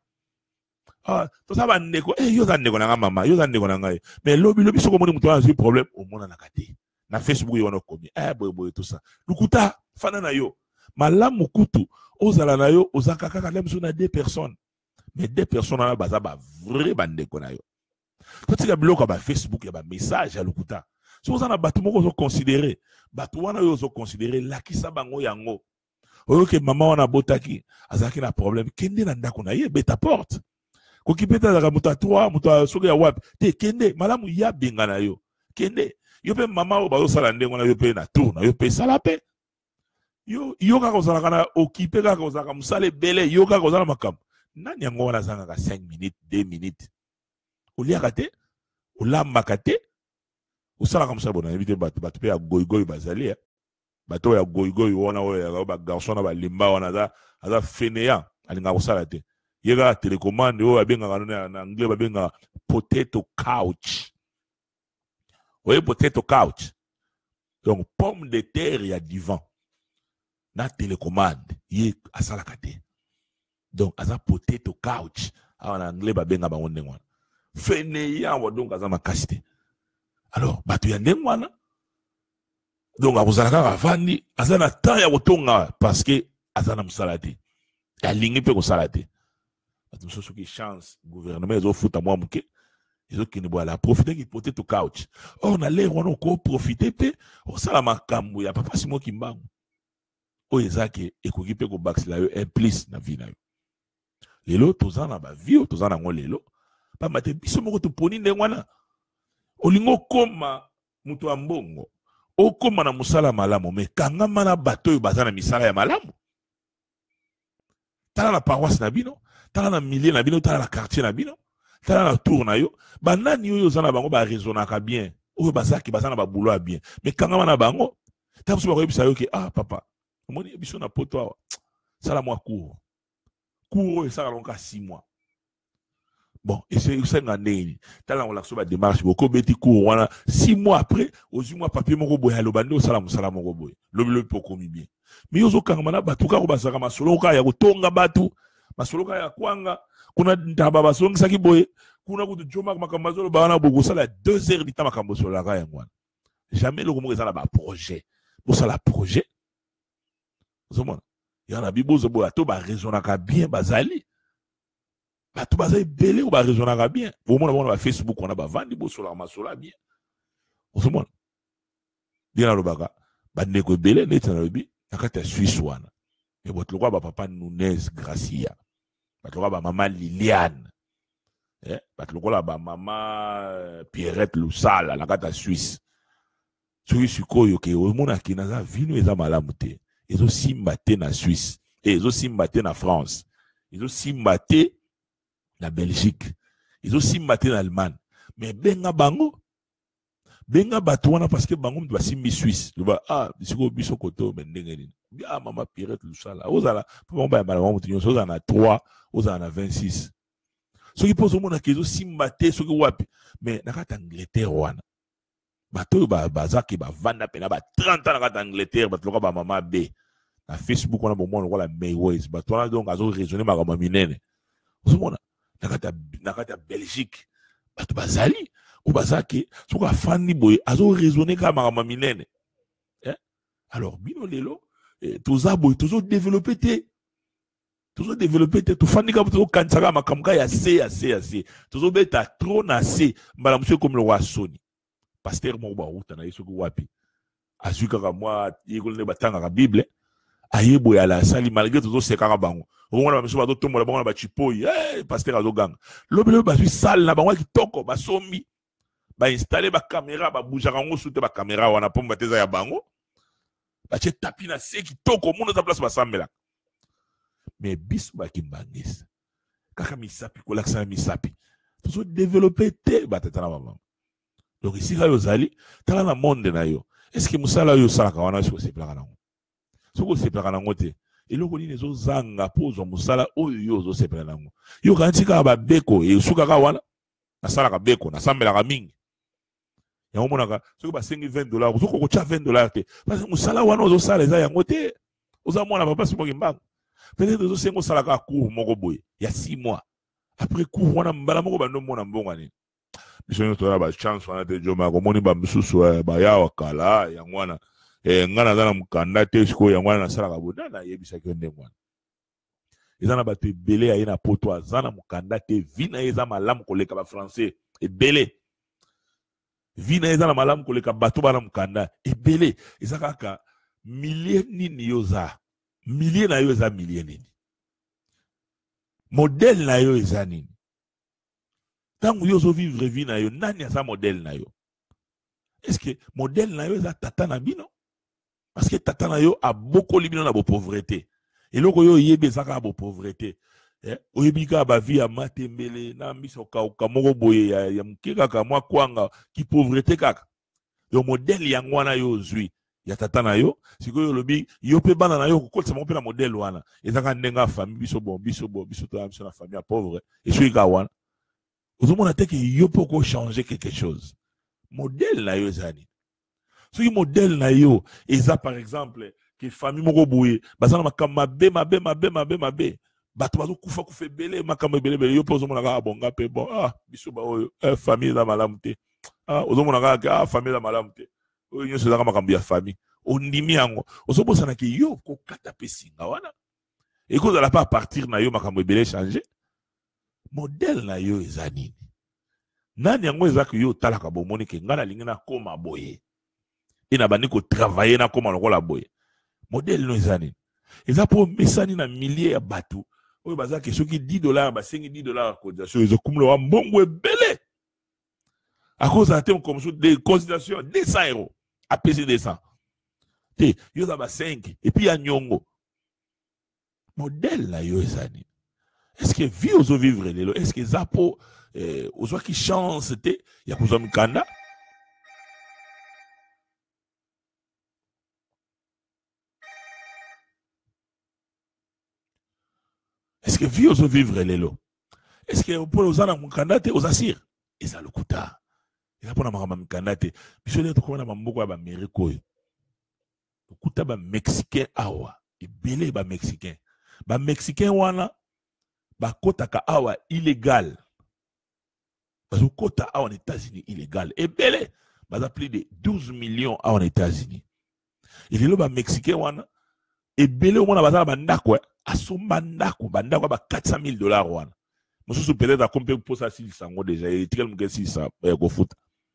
to saba ndeko yo za ndeko na nga mama yo za ndeko na ngai mais lobi soko moni mutu wana zwi problème au mona na kate na Facebook yo wana komi boy tout ça lukuta fana na yo malamu kutu ozala na yo ozaka kaka lemso na 2 personnes mais 2 personnes na baza ba vrai bandeko na yo to tika biloko ba Facebook ya ba message ya lukuta so ozana batu moko zo considérer batu wana yo zo considérer lakisa bango yango oyo ke mama wana botaki azaki na problème kende na ndako na ye beta porte ko kipeta za muta 3 muta soki ya wapi te kende malamu ya benga na yo kende yo pe mama o bazo sala ndengo na yo pe na tour na yo pe sala pe yo ka kozala kana occupé ka kozala musale bele yo ka kozala makam nani yango wana zanga ka 5 minutes 2 minutes oliaka te olambaka te osala ka musala bona éviter bato pe ya goigoy bazali bato ya goigoy wana oyo ba garçon na ba limba wana aza fainéant alinga kosala te yega télécommande oyo abengaka na anglais babenga potato couch oye potato couch donc pomme de terre ya divan na télécommande ye asalaka te donc aza potato couch awa na anglais babenga bango ndenge wana fainéant wa donc aza makasi te alors bato ya ndenge wana donc akozala kaka avandi aza na temps ya kotonga parce que aza na mosala te alingi mpe kosala te bato mosusu soki chance gouvernement ezofuta mwa moke ezokende boala profite ki potato couch na lere wana okoprofite mpe osala makambo ya papa Simon Kimbangu oyo ezake ekoki mpe kobakisela yo implice na vie na yo lelo toza na bavio toza nango lelo pamba te biso moko toponi ndenge wana olingo okoma moto ya mbongo okoma na mosala malamu me kangama na bato oyo baza na misala ya malamu tala na paroisse na bino tala na milieu na bino tala na quartier na bino tala na tour na yo banani oyo oza na bango baresonaka bien oyo bazaki baza na babulo ya bien me kangama na bango ta mosusu bakoyebisa yo ke papa omoni biso na poto awa sala mwa cour oyo esala lonka 6 mois bon esenga ndeni tala ngolakso ba démarche boko beti cour wana 6 mois après ozwi mwa papier moko boye aloba nde osala mosala moko boye lobi pokomi bien mais ozokanga na bato kako basaka masolo ka ya kotonga bato masolo ka ya kwanga kuna ntaba basongisaki boye kuna kutu joma makambo azoloba wana bokosala 2 heures du temps makambo solaka yango wana jamais loko moko ezala ba projet bosala projet ozomona yana bibozo boya to ba raisonnaka bien bazali bato bazali belé ou ba raisonnaka bien bomona bona ba Facebook wana bavandi bosolaka masola bien ozomona bien alobaka bandeko belé neti na lobi nakati ya Suisse wana mais bato lokwa ba papa Nunez Gracia bato lokwa ba mama Liliane bato lokwa ba mama Pierrette Lusala nakati ya Suisse soki sikoyo ke omonaki naza vino eza malamu te ezosimba te na Suisse ezosimba te na France ezosimba te na Belgique ezosimba te na Allemagne mais benga bato wana parce que bango mtu basimbi Suisse loba bisiko biso koto ndenge nini mama Pierrette Lusala ozala papa mba ya malamu mutu nyonso ozala na 3 ozala na 26 soki po ozomona ke ezosimba te soki wapi mais nakati Angleterre wana bato oyo bazaki bavanda pena ba 30 ans nakati Angleterre bato loka ba mama B na Facebook wana bomona lokola Mayways bato wana donc azo raisonner makambo minene ozomona nakati ya Belgique bato bazali ou bazaki soki afandi boye azo raisonner kaka makambo minene alors bino lelo toza boye tozo développer te tofandi kaka tozokanisaka makambo kaka ya se tozo beta trop na se mbala mosusu ekomi lokwa soni pasteur moko bauta na ye soki wapi azwi kaka mwa yekoli nde batangaka bible ayeboye ala asali malgré tozosekaka bango omona bamiso bazotombola bango na bachipoi pasteur azoganga lobi bazwi sale na bango ya kitoko basombi bainstale bakamera babujaka yango su te bakamera wana mpo bateza ya bango batie tapi na se kitoko mona za place basambela mais biso bakimbangisa kaka misapi kolakisa misapi tozo développer te batata na mama donc ici là yozali tala na monde na yo est-ce que musala yo sala ka wana siko sepelaka nango siko sepelaka nango te eloko nini ezozanga po ozwa musala oyo yo ozosepela nango yo kantika babeko esukaka wana nasalaka beko nasambelaka mingi yango monaka soki basengi $20 ozokoka kotya $20 te parce que musala wana ozosala eza yango te oza mwana papa simoki mbango peut-être ozosenga osalaka cours moko boye ya 6 mois après cours wana mbala moko bando mona mbongo nini biso nyonso toza bachance wana te joma komoni bamisusu bayawa kala yango wana nga naza na mokanda te sikoyo yango wana nasalaka boye nana ayebisaki yo ndenge wana eza na bato ebele aye na poto aza na mokanda te vi na ye eza malamu koleka bafrançais ebele vi na ye eza na malamu koleka bato bana mokanda ebele eza kaka milie nini yo za milie na yo eza milie nini modele na yo eza nini ntango yo ozovivre vi na yo nani aza modele na yo est-ce que modele na yo eza tata na bino parce que tata na yo abokoli bino na bopauvreté eloko yo oyebi eza kaka bopauvreté oyebi kaka bavi ya matembele na miso kauka moko boye ya moke kaka mwa kwanga kipauvreté kaka yo modele yango wana yo ozwi ya tata na yo sikoyo olobi yo mpe bana na yo kokotisa moko mpe na modele wana ezaka ndenge ya famille biso toya biso na famille ya pauvre esoki kaka wana ozomona te ke yo mpe okochanger quelque chose modele na yo eza nini soki modele na yo eza par exemple ke famille moko boye baza na makambo mabe bato bazokufa kufa ebele makambo ebele yo mpe ozomona kaka bonga mpe bon biso baoyo famille eza malamu te ozomona kaka famille eza malamu te oyo nyonso ezaka makambo ya famille ondimi yango ozobosanaka yo kokata mpe singa wana ekozala mpe a partir na yo makambo ebele changer modele na yo eza nini nani yango ezaka yo otalaka bomoni ke ngai nalingi nakoma boye e na bandi kotravaye nakoma lokola boye modele no eza nini eza mpo mesani na milie ya bato oyo bazalaki soki $10 basengi $10 cotisation ezokumula wa mbongo ebele akozala te mokomoso de considération €200 apesi 200 te yo za ba 5 epuis ya nyongo modele na yo eza nini est-ce que vie ozovivre lelo est-ce que eza mpo ozwaki chance te ya kozwa mikanda est-ce que vie ozovivre lelo est-ce que mpo oza na mokanda te oza sire eza lokuta eza mpo na makambo ya mikanda te biso nde tokoma na bamboka ya baamérike oyo lokuta bamexicain awa ebele bamexicain wana bakotaka awa illégal bazokota awa na États-Unis illégal ebele baza plus de 12 millions awa na États-Unis elelo bamexicain wana ebele omona baza na bandako asomba ndako bandako ba $400,000 wana mosusu peut-être akompe posa silisa ngo déjà etikali moke silisa kofuta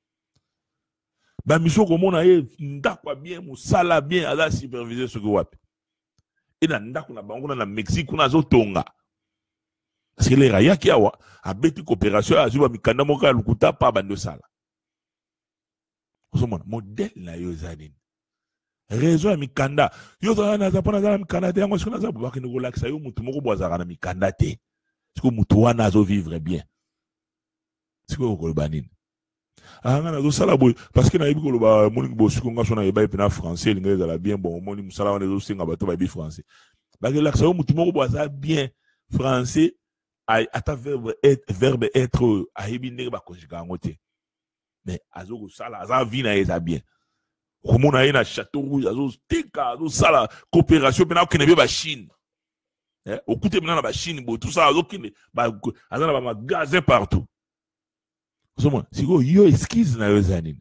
bamiso komona ye ndako bien musala bien aza superviseur soki wapi e na ndako na bango na Mexique kuna azotonga parce que lera yaki awa abeti coopération azwi bamikanda moko ya lukuta pa bandosala ozomona modele na yo eza nini raison ya mikanda yo ozala naza mpo naza na mikanda te yango soki naza bakende kolakisa yo mutu moko bo azalaka na mikanda te sikoyo mutu wana azovivre bien sikoyo okoloba nini nga nazosala boye parce que nayebi koloba moningi bosiko nga so nayeba epe na français elinga ezala bien bon omoni mosala wana ezosenga bato bayebi français bakelakisa yo mutu moko bo aza bien français ata verbe être ayebi ndenge bakonjika yango te mais azokosala aza vi na ye eza bien okomona ye na château rouge azoteka azosala coopération mpena okende mpe bachine okute mena na bachine boye tout ça azokende aza na bamagasin partout ozomona sikoyo yo eskize na yo eza nini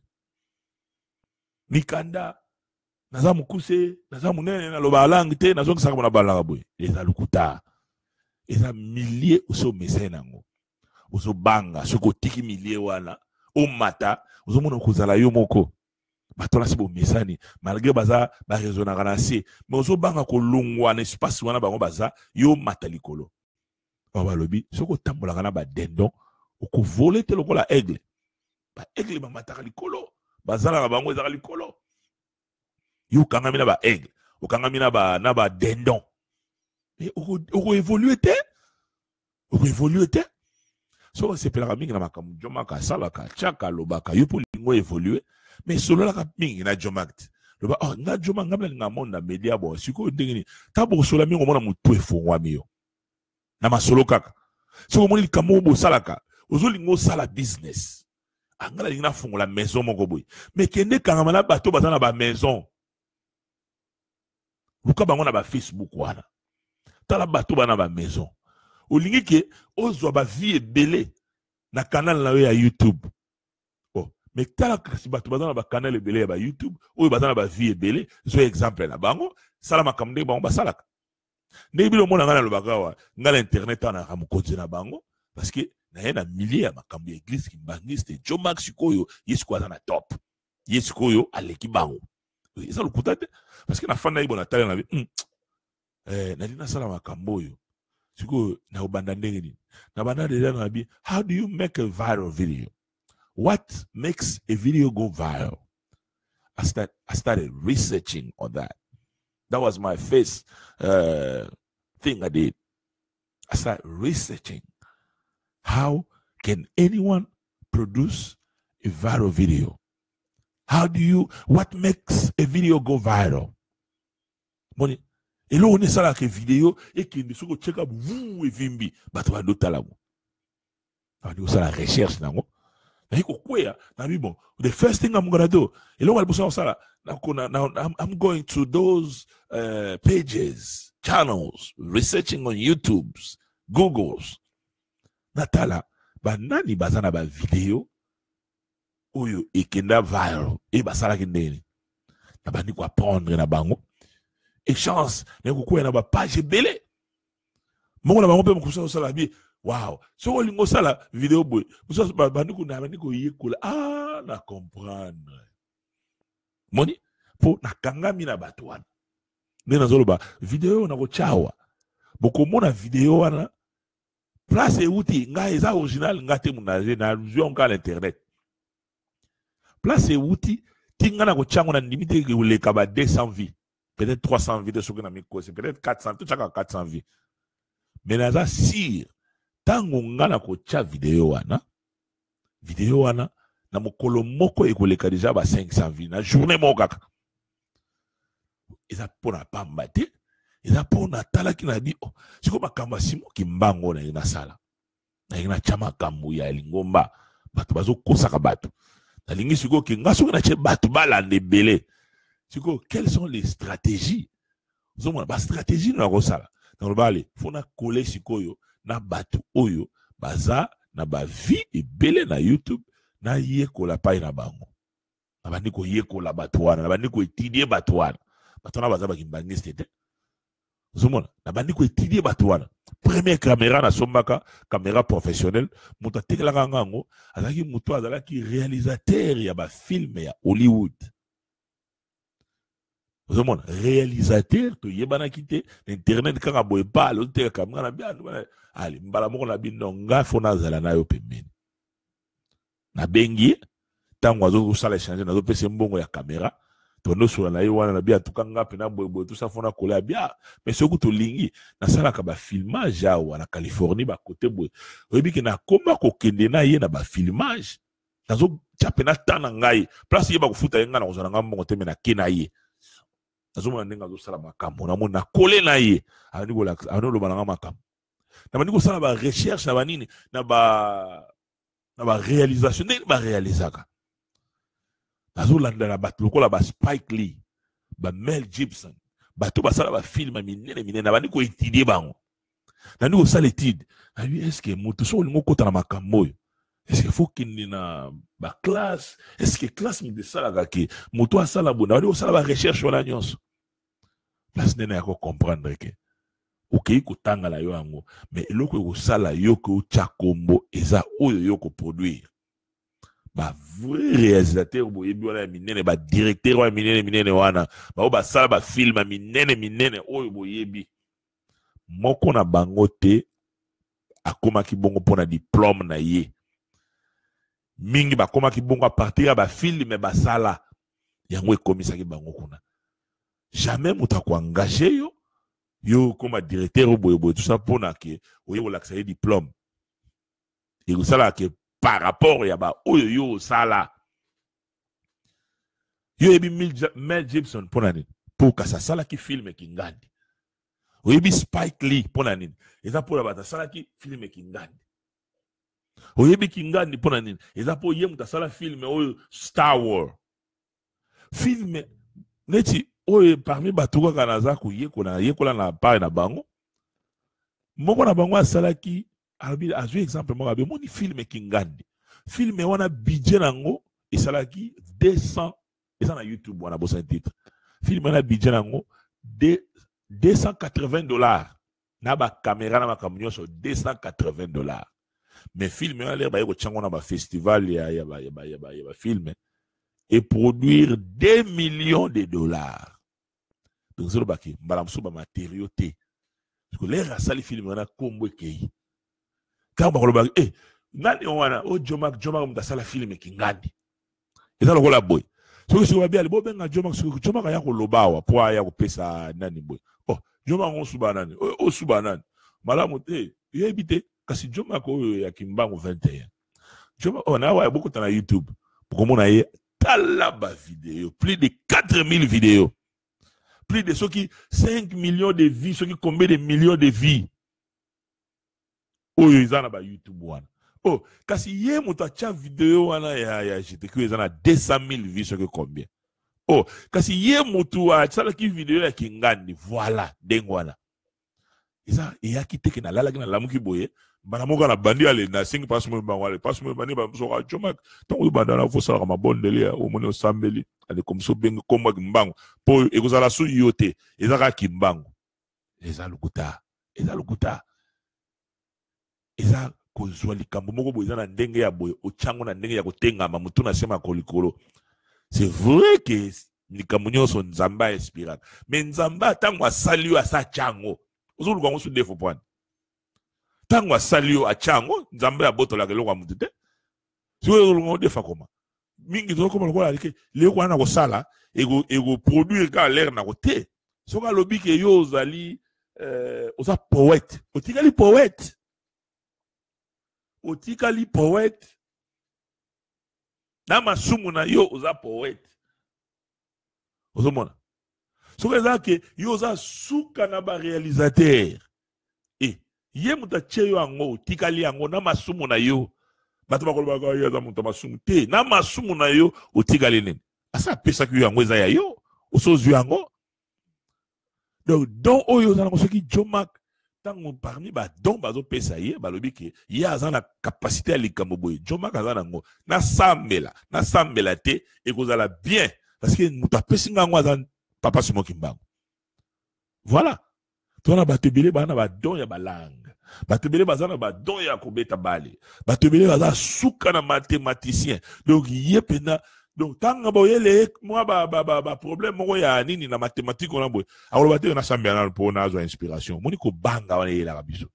mikanda naza mokuse naza monene naloba alangi te nazongisaka mona balaka boye eza lokuta eza milie osomesa nango ozobanga soki otiki milie wana omata ozomona kozala yo moko bato na si bomesani malgré baza baresonaka na se mais ozobanga kolongwa na espace wana bango baza yo mata likolo oyo balobi soki otambolaka na badendon okovole te lokola aigle baaigle bamataka likolo bazalaka bango ezaka likolo Yo kangami na ba aigle, o kangami na ba dindon. Mais on évolue te. On évolue te. So c'est pela mingi na makamu joma ka sala ka chaka lobaka yo pour lingo évoluer. Mais solo la ka mingi na joma. Loba oh na joma ngabla nga monda media bo siko ndengini. Tabo solo mingi mona mutu efongwa miyo. Na masolo kaka. So moni kamo bo salaka. Ozo lingo sala business. Angala linga fongola maison moko boy. Mais kende kangama na bato bazana ba maison. Luka bango na ba Facebook wana. Tala bato bana ba maison. Olingi ke ozwa ba vie ebele na canal na ya YouTube. Oh, mais tala kasi bato bazana ba canal ebele ya ba YouTube, oyo bazana ba vie ebele, zo exemple na bango, sala makamde bango ba salaka. Ne bilo mona ngana lobaka wa, ngala internet ana ramukoze na bango parce que na yena milliers ya makambo ya église ki bangiste Jomax koyo yesu na top. Yesu koyo aleki bango. Eza lokuta te parce que na fana ibo na tala na bi na dina sala makambo yo. Siko na ubanda ndenge na banda deja na bi, how do you make a viral video? What makes a video go viral? I started researching on that. That was my first thing I did. I started researching how can anyone produce a viral video? What makes a video go viral? Money. Et là, on est ça là que vidéo et qui ne sont check up vous et vimbi. Bah, tu vas d'autres là. On dit ça la recherche là. Mais quoi bon, the first thing I'm gonna do. Et là, on va le ça là. Now I'm going to those pages, channels, researching on YouTube's, Google's. Natala, bah nani bazana ba vidéo oyo ekenda viral et bah ça là kindeni. Na ba ni quoi prendre na bango. Et chance, n'eko na ba page belé. Mon na ba mpe mkusa sala bi. Wow. So lingo sala vidéo boy. Musa ba ndiko na ndiko yekola. Ah, na comprendre. Moni po na kangami na bato wana. Nena zolo ba vidéo na ko chawa. Boko mona vidéo wana. Place e uti nga eza original ngate munaze na allusion ka l'internet. Place e uti tinga na ko chango na limite ke le kaba 200 vies. Peut-être 300 vies de ce qu'on a mis cause, peut-être 400, tout chacun 400 vies. Mais là, si, tant qu'on a la vidéo wana, na mokolo moko ekoleka déjà ba 500 vies, na journée moka. Eza pona pambate, eza pona tala ki na bi, c'est comme kamba simo ki mbango na ina sala. Na ina chama kambu ya lingomba, bato bazo kosaka bato. Na lingi siko ki ngaso na che bato balande belé. Quelles sont les stratégies? Ba stratégie na rosala. Dans le balé, faut na coller sikoyo na batu oyo baza na ba vie ebele na YouTube na yeko la paille na bango. Na bandiko yeko la batuana, na bandiko étudier batuana. Batona baza ba kimbangiste te. Zomona, na bandiko étudier batuana. Première caméra na sombaka, caméra professionnelle, muta tekela ngango, azaki muto azalaki réalisateur ya ba film ya Hollywood. Vous avez réalisateur, tu y es quitté, l'internet quand on boit pas, l'autre caméra bien, allez, m'balamoko na binonga fona zala na yo pembeni. Na bengi, tango azo sala changer na zo pese mbongo ya caméra, to no sura na yo wana na bien tukanga pena boy tout ça fona coller bien, mais ce que to lingi na sala ka ba filmage ya wana Californie ba côté boy. Oyebi ke na komba ko kende na ye na ba filmage. Nazo chapena tana ngai, place ye ba kufuta yenga na ozana ngambongo te mena kena ye. Azuma ndinga zo sala makambo na mona kole na ye aniko la anolo balanga makambo na bandiko sala ba recherche na banini na ba réalisation ne ba réalisaka azo landa na bato lokola ba Spike Lee ba Mel Gibson bato ba sala ba film minene na bandiko étudier bango na ndiko sala étude na lui est-ce que moto so lingo kota na makambo est-ce qu'il faut qu'il na ba classe est-ce que classe mi de sala ka moto a sala bona ndiko sala ba recherche wala nyonso. Place nene yako comprendre que ok ko tanga la yo ango mais eloko ko sala yo ko chakombo eza oyo yo ko produire ba vrai réalisateur bo yebi wana minene ba directeur wa minene wana ba sala ba film minene oyo bo yebi moko na bango te akoma ki bongo pona diplôme na ye mingi ba koma ki bongo a partir ba film ba sala yango ekomisa ki bango kuna jamais muta ko engagé yo comme directeur ou boy tout ça pour na que oyo l'accès diplôme et ça là que par rapport ya ba oyo ça là yo ebi Mel Gibson pour nani pour que ça là qui filme qui ngandi oyo ebi Spike Lee pour nani et ça pour la ça là qui filme qui ngandi oyo ebi qui ngandi pour nani et ça pour yemu ta ça là filme oyo Star Wars filme neti oyo parmi batuka kanaza kuyekona yekola na pa na bango moko na bango asalaki abi azwi exemple moko abi moni film kingandi film wana budget nango esalaki 200 eza na YouTube wana bosa titre film wana budget nango $280 na ba caméra na makambo nyonso $280 mais film wana le ba yeko tchango na ba festival ya ba film et produire $2 millions. Donc, c'est le baquet. Mbalamso ba matériaux té. Parce que les rassali film on a combo kei. Quand on va le nani on a o Jomak mta sala film ki ngandi. Et ça le la boy. So que sur bien le boy benga Jomak ya ko lobawa po ya ko pesa nani boy. Oh, Jomak on suba nani. O suba nani. Malamu té, il habité kasi Jomak ko ya kimbango 21. Jomak on a wa beaucoup na YouTube. Pour comment on a talaba vidéo, plus de 4000 vidéos. Plus de ceux qui 5 millions de vies, ceux qui combien de millions de vies. Oh, ils en ont YouTube one. Oh, kasi yé mouta tcha vidéo wana ya j'étais que ils en a 200 000 vies, ceux qui combien. Oh, kasi yé moutou a tcha qui vidéo ya kingani, voilà, dengwana. Isa ya ki teke na lala ki na lamu ki boye. Banamoka na bandi ale na 5 passe mo bangwale passe mo bani ba so ka Jomak tango bandana fo sala ma bonne delia o moni o sambeli ale comme so bengo comme mbango po ekozala su yote ezaka kimbango eza lukuta eza kozwa likambo moko boye eza na ndenge ya boye o chango na ndenge ya kotengama mutu na sema kolikolo. C'est vrai que likambo nyonso nzamba inspirant mais nzamba tango asali asa chango ozulu kwa ngosu defo point tango asalio achango nzambe ya boto la keloko mutete siwe ngo defa koma mingi to koma lokola like le ko na ko sala ego produire ka l'air na côté soka lobi ke yo ozali oza poète otikali poète na masumu na yo oza poète ozomona soka za ke yo oza suka na ba réalisateur ye muta cheyo ango tikali ango na masumu na yo bato bakoloba ka ya za muta masumu te na masumu na yo otikali nini asa pesa ki yango eza ya yo osozu yango donc don oyo za na soki Jomak tango parmi ba don bazo pesa ye balobi ke ye aza na capacité ya likambo boye Jomak aza nango na sambela te ekozala bien parce que muta pesi ngango aza papa Simon Kimbangu voilà. Tona batebele bana ba don ya balangue batebele bazana ba don ya kobeta bale batebele baza suka na mathématicien donc yepena donc tanga boyele moi ba problème moko ya nini na mathématique on a boy akoloba te na sambela pour na zo inspiration moni ko banga wana yela kabiso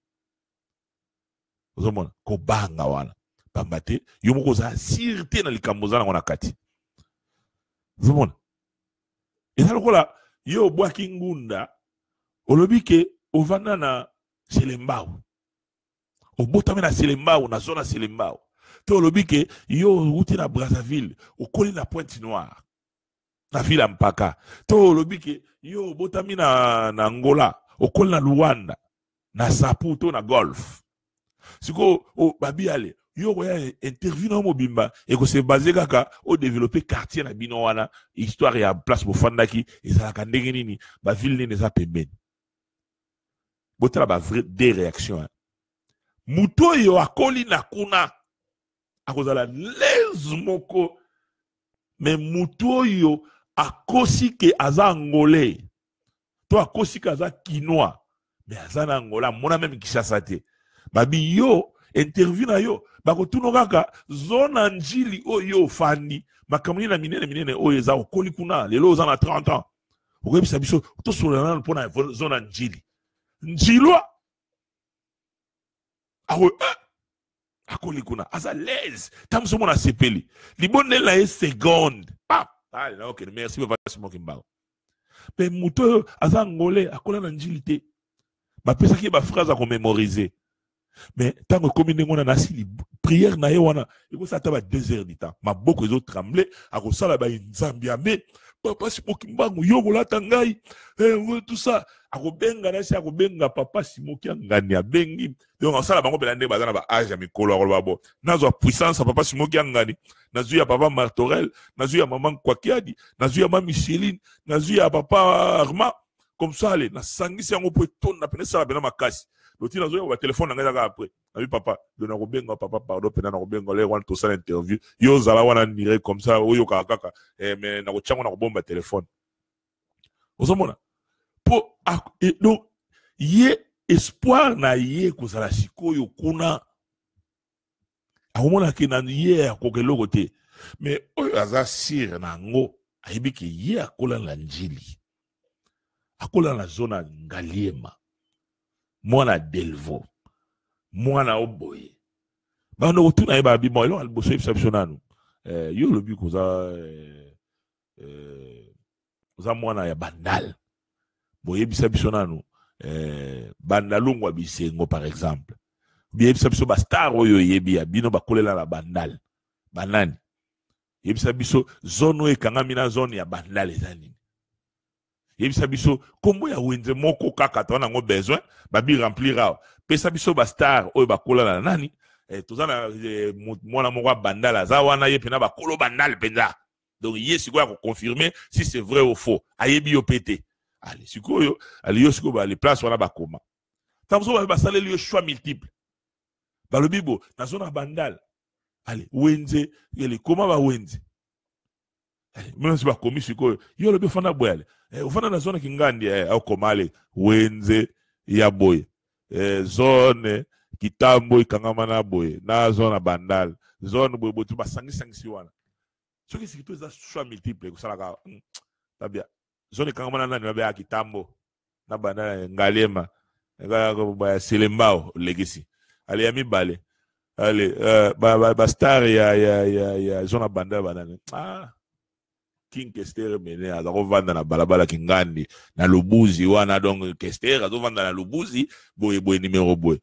ozomona ko banga wana pambate yo moko za sirte na likambo zana ngona kati ozomona eza lokola yo bwaki ngunda olobi ke ovanda na Selembao obotami na Selembao na zona Selembao to olobi ke yo uti na Brazzaville okoli na Pointe-Noire na ville mpaka to olobi ke yo obotami na Angola okoli na Luanda na Saputo na Golf siko o babi ale yo koya interview na mobimba et ko se basé kaka au développer quartier na bino wana histoire ya place bofandaki ezalaka ndenge nini ba ville nene za pembeni botala ba vrai des réactions muto yo akoli na kuna akozala les moko mais muto yo akosi ke aza angolais to akosi ke aza kinois mais aza na Angola mona même Kinshasa te babi yo interview na yo bakotuno kaka zona njili oyo fandi makamuni na minene oyo eza okoli kuna lelo oza na 30 ans okebisa biso to solana mpona zona njili njilwa aho akoli kuna asa l'aise tamso mona sepeli libonde la seconde pap allez OK merci papa Simon Kimbangu Mais muto aza ngolé akola na njili te. Ba pesa ki ba phrase à mémoriser. Mais tant que comme on a assis prière na wana et que ça t'a 2 heures du temps ma beaucoup les autres tremblé à cause ça là bas nzambia mais papa si mokimbangu yoko la tangai tout ça à kobenga na si à kobenga papa si mokingani a bengi donc ça là bango belande bazana ba âge mi kolo ba bo nazo puissance papa si mokingani nazo ya papa Martorel nazo ya maman Kwakiadi nazo ya maman Micheline nazo ya papa Arma comme ça allez na sangisi yango po ton na pene ça bena makasi. L'autre nazo ya téléphone nanga après. Na papa dona robenga papa pardon pena na robenga le wan to ça l'interview. Yo zala wana nire comme ça oyo kaka mais na ko chango na bomba téléphone. Ozomona. Po et donc ye espoir na ye ko sala sikoyo kuna. Akomona ke na ye akokelo kote. Mais oyo aza sir na ngo ayebi ke ye akola na njili. Akola na zona ngaliema. Mwana Delvo, mwana Oboye. Ba no tuna e ba bi mo elo alboso exceptionnel. Yo le bi koza oza mwana ya Bandal. Boye bisabiso nanu Bandalungwa bisengo par exemple. Bi bisabiso ba star oyo yebi ya bino ba kolela la Bandal. Banani. Bisabiso zone e kangami na zone ya Bandal ezani. Yebisa biso kombo ya wenze moko kaka tona ngo besoin babi remplira pesa biso ba star oyo bakola na nani tozana mwana moko Bandala za wana ye pena bakolo Bandal penza donc yesi ko ya confirmer si c'est vrai ou faux ayebi yo pété allez sikoyo ali yo sikoyo ba les places wana bakoma tamso ba salé le choix multiple ba le bibo na zona Bandal allez wenze yele koma ba wenze mwana si bakomi sikoyo yo le bifana boyale ufana na zone kingandi au komale wenze ya boy zone kitambo ikangama na boy na zone Bandal zone boy botu basangi wana soki sikito za choix multiple kusala ka tabia zone ikangama na nani ba kitambo na Bandal ngalema ba selembao legacy ale ya mibale ale ba star ya zone Bandal banane King Kester mene azako vanda na balabala kingandi na Lubuzi wana donc Kester azo vanda na Lubuzi boye numéro boye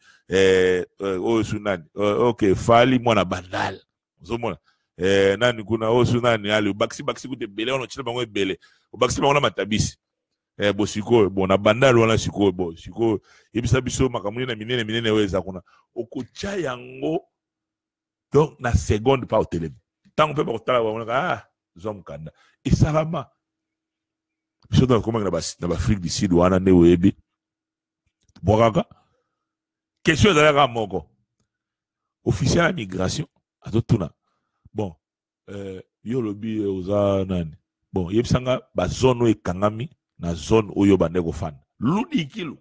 o sunani OK fali mwana Bandal uzomona nani kuna o sunani ali baksi kute bele ono chila bango bele o baksi bango na matabisi bo siko bo na Bandal wana siko bo siko ebisa biso makamuni na minene weza kuna okocha yango donc na seconde pa au télé tant on peut pas tala wana zom kanda et salama biso dans comment na Afrique du Sud wana ne webi bokaka question de la moko officiel à migration atotuna bon yo lobi oza nani bon yebisanga ba zone ekangami na zone oyo bandeko fan ludi kilo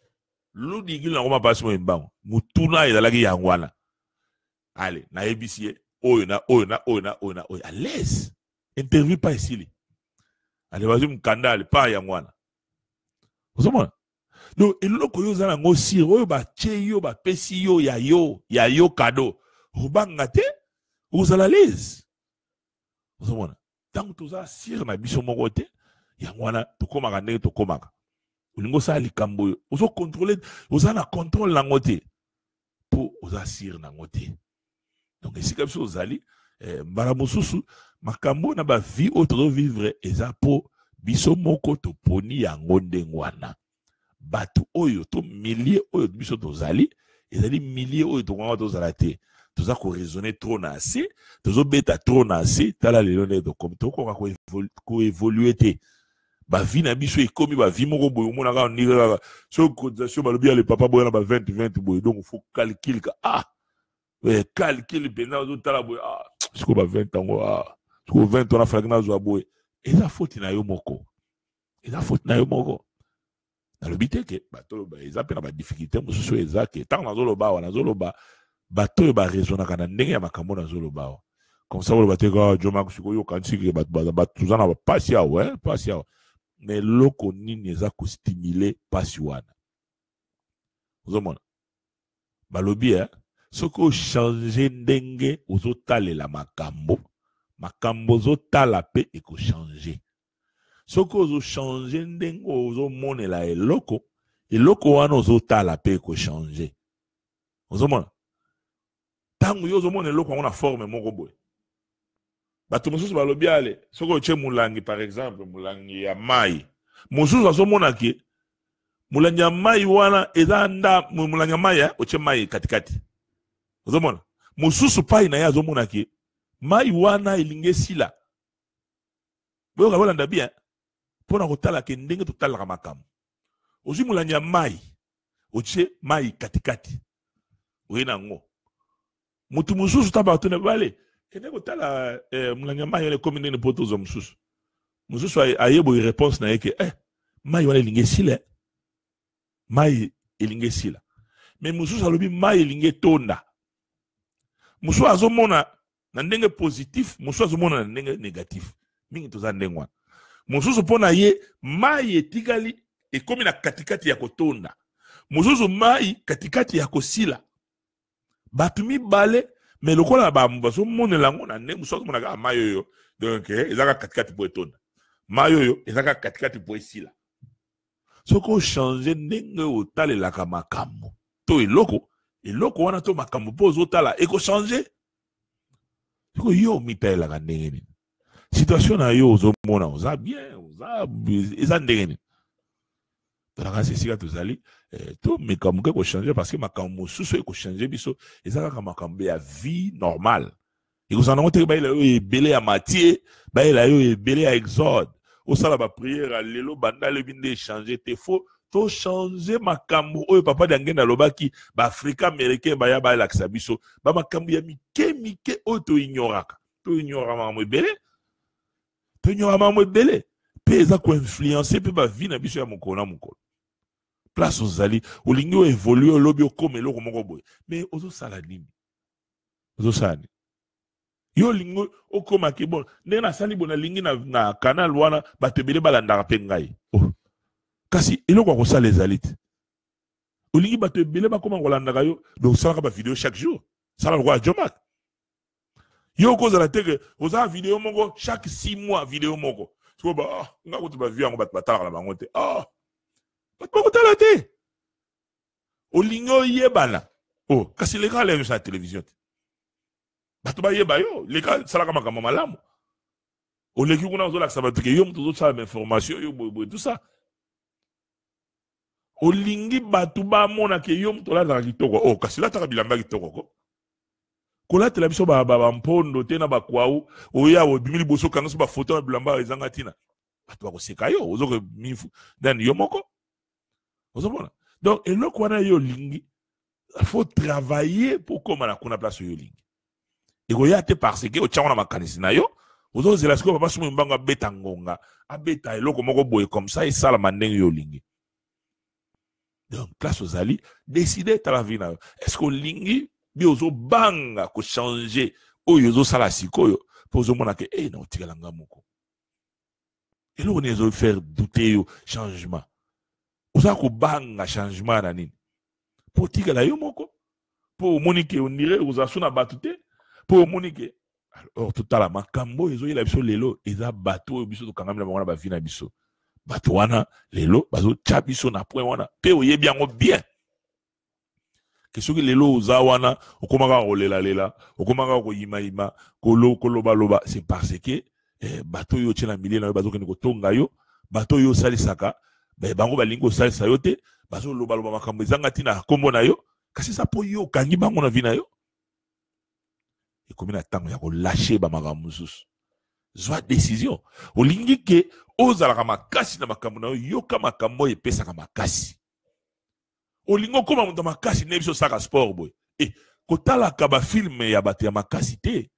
na ngoma passe mo mbango mutuna ezalaki yangwana allez na ebisie oyo na à l'aise interview pas ici. Allez, vas-y, m'kanda, allez, pas yangwana. Vous savez? Donc, et l'autre, yo zana ngo sir, yo ba che yo, ba pesi yo, ya yo cadeau. Rubangate, vous allez à l'aise. Vous savez? Tant que tu as sir na biso mokote, yangwana, to komaka ndenge to komaka. Ulingo sa likambo yo. Vous contrôler, vous avez contrôle na ngote. Pour vous sir na ngote. Donc, ici, comme ça, vous allez, mbaramususu, makambo na ba vie autre vivre eza po biso moko to poni yango ndengwana batu oyo to milliers oyo biso tozali ezali milliers oyo to ngwa tozala te toza ko raisonner trop na assez tozo beta trop na assez tala lelo ne to comme to ko évoluer te ba vie na biso ekomi ba vie moko boyo mona ka ndira so cotisation ba lobi le papa boyo na ba 20 boyo donc faut calcul ka calcul bena zo tala boyo siko ba 20 ans siko 20 ans na fragna zo boyo eza faute na yo moko na le bité ke bato ba eza pe na ba difficulté mosusu eza ke tant na zo loba bato ba raisonner kana ndenge ya makambo na zo loba comme ça le bato ko jo mak siko yo kanti ke bato zana ba pasi ya mais loko nini eza ko stimuler pasi wana ozomona balobi soko changer ndenge ozotalela makambo zotala pe eko changer Soko ozo changer ndengo ozo monela eloko wana ozo tala pe ko changer. Ozo mona. Tango yo ozo mona eloko wana forme moko boy. Bato mosusu balobi ale, soko oche mulangi par exemple, mulangi ya mai. Mosusu azo mona ke mulangi ya mai wana eza nda mulangi ya mai oche mai katikati. Ozo mona. Mosusu pai na ya azo mona ke mai wana elinge sila. Boyo ka bolanda bien. Pona kotala ke ndenge totala makambo. Ozi mulangi ya mai oche mai katikati. Oina ngo. Mutu mosusu taba tone bale. Kende kotala mulangi ya mai yone komi ndenge poto zo mosusu. Mosusu ayebo réponse na yeke mai wana elinge sila. Mai elinge sila. Mais mosusu alobi mai elinge tonda. Mosusu azomona na ndenge positif, mosusu azomona na ndenge négatif. Mingi toza ndenge wana. Mosusu pona ye mai etikali ekomi na katikati ya kotonda. Mosusu mai katikati ya kosila. Batu mibale me lokola ba mbaso monela ngo na ndenge mosusu azomona mai yoyo. Donc ezaka katikati po etonda. Mai yoyo ezaka katikati po esila. Soko changer ndenge otalelaka makambo. To eloko wana to makambo po ozotala eko changer. Soko yo mitaelaka ndenge nini. Situation na yo ozomona oza bien, eza ndenge nini. Tolaka sesika tozali to makambo ke ko changer parce que makambo mosusu eko changer biso ezaka ka makambo ya vie normale. Ekozana ngo te ba ila yo ebele ya Matthieu, ba ila yo ebele ya Exode. Osala ba prière lelo banda le binde changer te faux to changer makambo oyo papa d'angena lobaki ba Afrika américain ba ya ba lakisa biso ba makambo ya mike oyo to ignoraka. To ignora makambo ebele. To ignora makambo ebele. Pe eza ko influencer pe ba vie na biso ya mokolo na mokolo. Place ozali olingi o évoluer lobi okoma eloko moko boye. Mais ozo sala nini? Ozo sala nini? Yo lingo okoma ki bon ndenge na sali bona lingi na canal wana batebele balandaka pe ngai. Oh. Kasi eloko akosala ezali te. Olingi batebele bakoma kolandaka yo donc salaka ba vidéo chaque jour. Sala lokwa jomak. Yo kozala teke oza vidéo moko chaque 6 mois vidéo moko. So ba nga ko ba via ngo batala la bango te. Batako tala te. Olingo yebana. Oh, kasi le gars sur la télévision. Batuba yeba yo, les gars salaka makambo malamu. Oleki kuna ozola sabatike yo mtu zosala information yo boy tout ça. Olingi batuba mona ke yo mtu la kitoko. Oh, kasi la taka bilamba kitoko ko. Kola tela biso ba mpondo te na ba kwau, oya o bimili boso kanga so ba photo na bilamba ezanga tina. Batuba ko seka yo, ozoke mifu. Dan yo moko. Ozomona. Donc eloko wana yo lingi, faut travailler pour comment na kuna place yo lingi. Egoya te parce que o tchana makanisi na yo ozo zela siko papa sumu mbanga beta ngonga abeta eloko moko boye comme ça et sala mandenge yo lingi. Donc place ozali décider ta la vie na yo. Est-ce que lingi bi ozo banga ko changer o yozo sala sikoyo pour ozo mona ke na otikala nga moko. Eloko ne zo faire douter yo changement. Oza ko banga changement na nini? Pour tikala yo moko pour monique on dirait oza suna batute. Pour monique alors tout à la makambo ezo yela biso lelo eza bato biso to kangami na bana ba vina biso bato wana lelo bazo tcha biso na point wana pe oyebi yango bien que soki lelo oza wana okomaka kolela okomaka koyima koloba c'est parce que bato yo tchela milieu na bazo kende kotonga yo bato yo salisaka bango balingo salisa yo te bazo loba makambo ezanga tina kombo na yo kasi ça po yo kangi bango na vina yo. Et comme il a tant ya ko lâcher ba makambo mususu zwa décision olingi ke ozala makasi na makambo na yo ka makambo epesa ka makasi olingo koma muta makasi ne biso saka sport boy kotala ka ba film ya bato ya makasi te